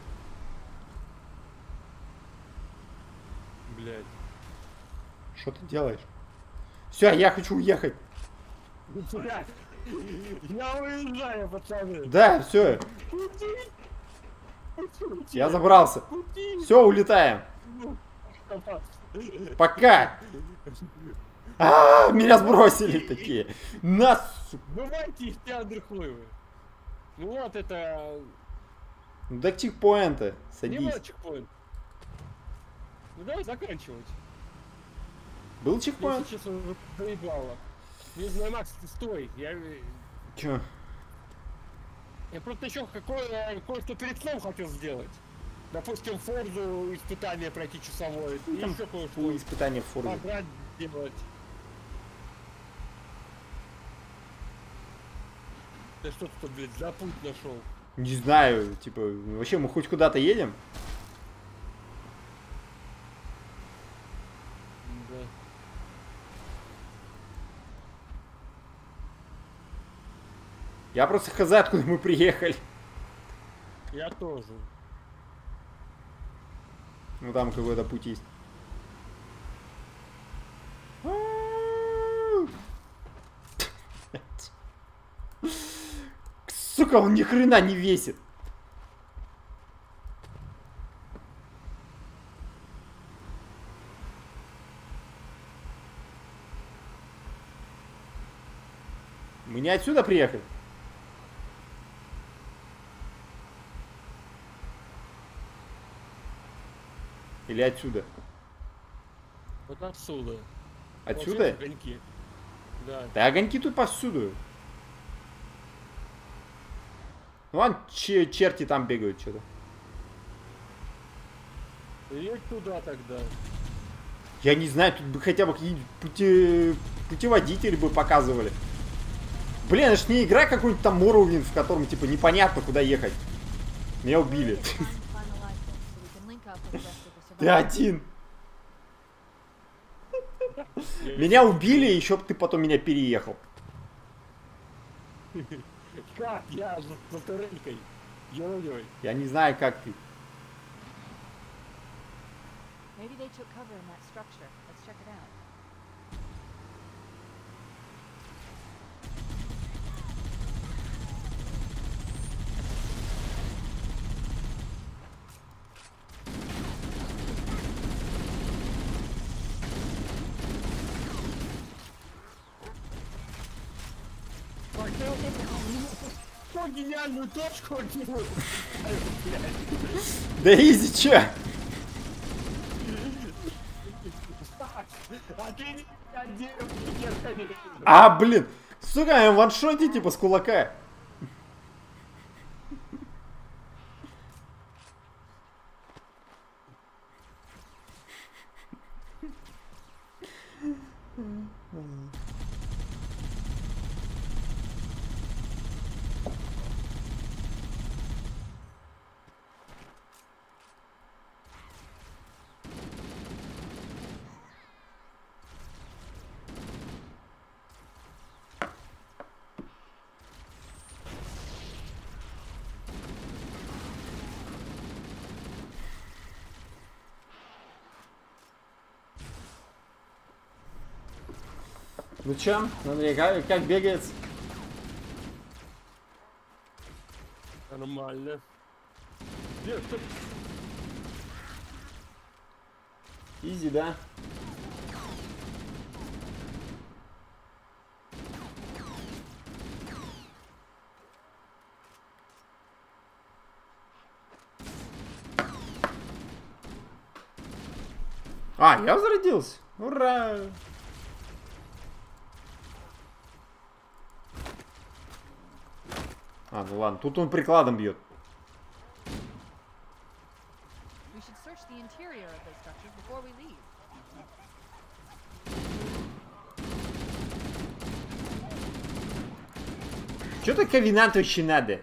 Speaker 6: Блядь.
Speaker 1: Что ты делаешь? Все, я хочу уехать.
Speaker 6: Блядь. Я уезжаю, пацаны.
Speaker 1: Да, все,
Speaker 6: Пути.
Speaker 1: я забрался. Все, улетаем. Пока. Меня сбросили такие. Нас.
Speaker 6: Бывайте из театра хлывы. Ну вот это...
Speaker 1: Ну до чекпоинта.
Speaker 6: Не
Speaker 1: Садись.
Speaker 6: было чекпоинт. Ну давай заканчивать.
Speaker 1: Был
Speaker 6: Я
Speaker 1: чекпоинт?
Speaker 6: сейчас уже заебало. Не знаю, Макс, ты стой.
Speaker 1: Че?
Speaker 6: Я просто еще кое-что перед сном хотел сделать. Допустим, Форзу испытание пройти часовое. И
Speaker 1: Там
Speaker 6: еще
Speaker 1: фу,
Speaker 6: кое-что.
Speaker 1: испытание в Форзе.
Speaker 6: Пограть делать. Ты что тут, блядь, за путь нашел?
Speaker 1: Не знаю, типа, вообще мы хоть куда-то едем?
Speaker 6: Да.
Speaker 1: Я просто хз, откуда мы приехали.
Speaker 6: Я тоже.
Speaker 1: Ну там какой-то путь есть. Сука, он ни хрена не весит. Мы не отсюда приехали? Или отсюда?
Speaker 6: Вот отсюда.
Speaker 1: Отсюда?
Speaker 6: Вот эти огоньки. Да.
Speaker 1: Да огоньки тут повсюду. Ну вон черти там бегают что-то.
Speaker 6: Едь туда тогда.
Speaker 1: Я не знаю, тут бы хотя бы какие-нибудь путеводители бы показывали. Блин, это ж не игра какой-нибудь там Morrowind, в котором типа непонятно куда ехать. Меня убили. Ты один. Меня убили, и еще ты потом меня переехал.
Speaker 6: Как? Я за турелькой. Ё-моё.
Speaker 1: Я не знаю, как ты.
Speaker 4: Maybe they took cover in that structure. Let's check it out.
Speaker 6: Что гениальную точку кинул?
Speaker 1: Да изи, че?
Speaker 6: А ты не один.
Speaker 1: А, блин. Сука, я в ваншоте типа с кулака. Ну чё, Андрей, как бегается?
Speaker 6: Нормально. Нет, что...
Speaker 1: Изи, да? А, я возродился. Ура! А, ну ладно, тут он прикладом бьет.
Speaker 4: We should search the interior of those structures before we leave.
Speaker 1: Что-то ковенант вообще надо.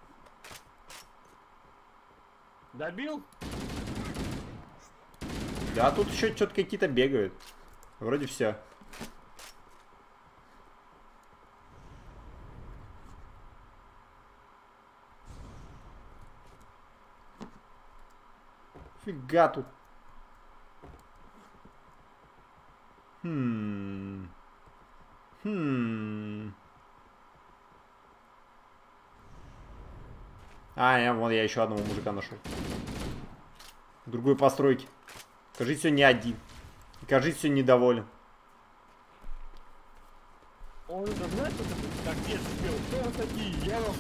Speaker 6: Добил?
Speaker 1: Да, тут еще что-то какие-то бегают. Вроде все. Фига тут. Вон я еще одного мужика нашел. В другой постройке. Кажись, все не один. Кажись, все недоволен.
Speaker 6: Он это знает, что так нет, кто вы такие? Я вас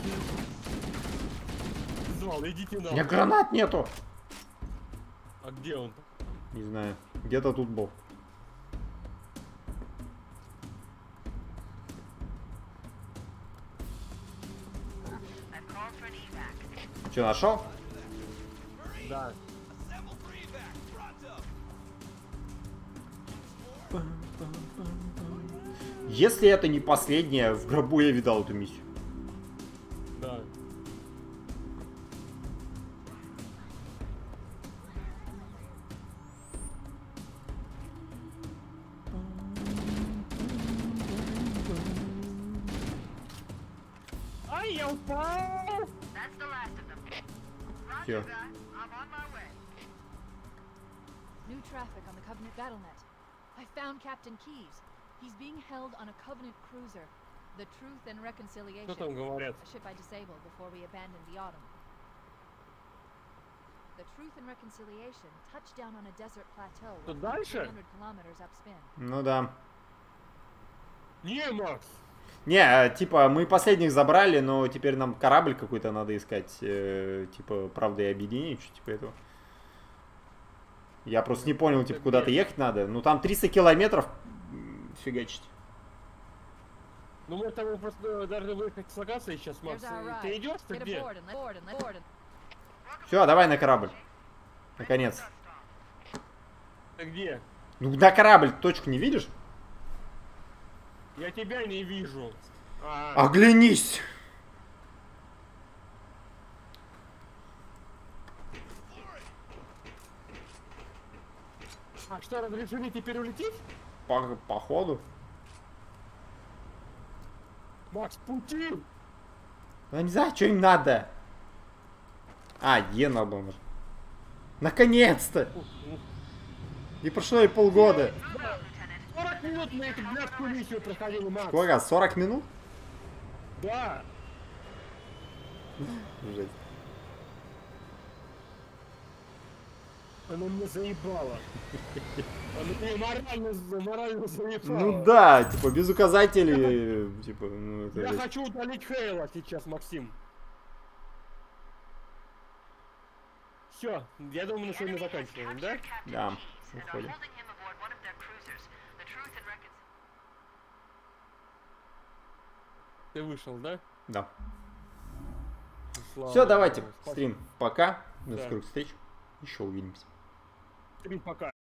Speaker 6: не звал, идите
Speaker 1: У
Speaker 6: на.
Speaker 1: меня гранат нету.
Speaker 6: А где он?
Speaker 1: Не знаю. Где-то тут был.
Speaker 3: I've called for an evac.
Speaker 1: Че, нашел?
Speaker 6: Да.
Speaker 1: Если это не последняя, в гробу я видал эту миссию.
Speaker 6: Да. Ай, я упал!
Speaker 3: That's the last of them.
Speaker 1: Here.
Speaker 3: Roger that. I'm on my way.
Speaker 4: New traffic on the Covenant Battlenet. I found Captain Keyes. He's being held on a Covenant cruiser. The Truth and Reconciliation.
Speaker 6: Что там говорят?
Speaker 4: A ship I disabled before we abandoned the Autumn. The Truth and Reconciliation touched down on a desert plateau
Speaker 6: Тут дальше?
Speaker 4: 300 kilometers upspin.
Speaker 1: Ну да.
Speaker 6: Не, Макс!
Speaker 1: Не, типа, мы последних забрали, но теперь нам корабль какой-то надо искать. Типа, правда и объединение, что типа этого. Я просто не понял, типа, куда-то ехать надо. Ну там 300 километров фигачить.
Speaker 6: Ну мы там просто должны выехать с локации сейчас, Макс.
Speaker 4: There's our ride.
Speaker 6: Ты идешь, ты
Speaker 4: Get
Speaker 6: где?
Speaker 4: aboard and board and board and...
Speaker 1: Все, давай на корабль. Наконец.
Speaker 6: Ты где?
Speaker 1: Ну на корабль точку не видишь?
Speaker 6: Я тебя не вижу.
Speaker 1: Оглянись!
Speaker 6: А что, разрешили теперь улететь?
Speaker 1: Походу.
Speaker 6: Макс, пути!
Speaker 1: Я не знаю, что им надо. Ена был. Наконец-то! И прошло и полгода.
Speaker 6: 40 минут на эту блядскую миссию проходили, Макс.
Speaker 1: Сколько? 40 минут?
Speaker 6: Да.
Speaker 1: Жесть.
Speaker 6: Она меня заебала. Она меня морально заебала.
Speaker 1: Ну да, типа без указателей, типа, ну это
Speaker 6: Я
Speaker 1: жесть.
Speaker 6: хочу удалить Хейла сейчас, Максим. Все, я думаю, на сегодня заканчиваем, да?
Speaker 1: Да,
Speaker 3: And are
Speaker 1: уходим.
Speaker 3: holding him aboard one of their cruisers. The Truth and Reconciliation.
Speaker 6: Ты вышел, да?
Speaker 1: Да.
Speaker 6: Слава
Speaker 1: Все, давайте,
Speaker 6: Богу.
Speaker 1: стрим. Пока. До
Speaker 6: Да.
Speaker 1: скорых встреч. Еще увидимся.
Speaker 6: Стрим пока.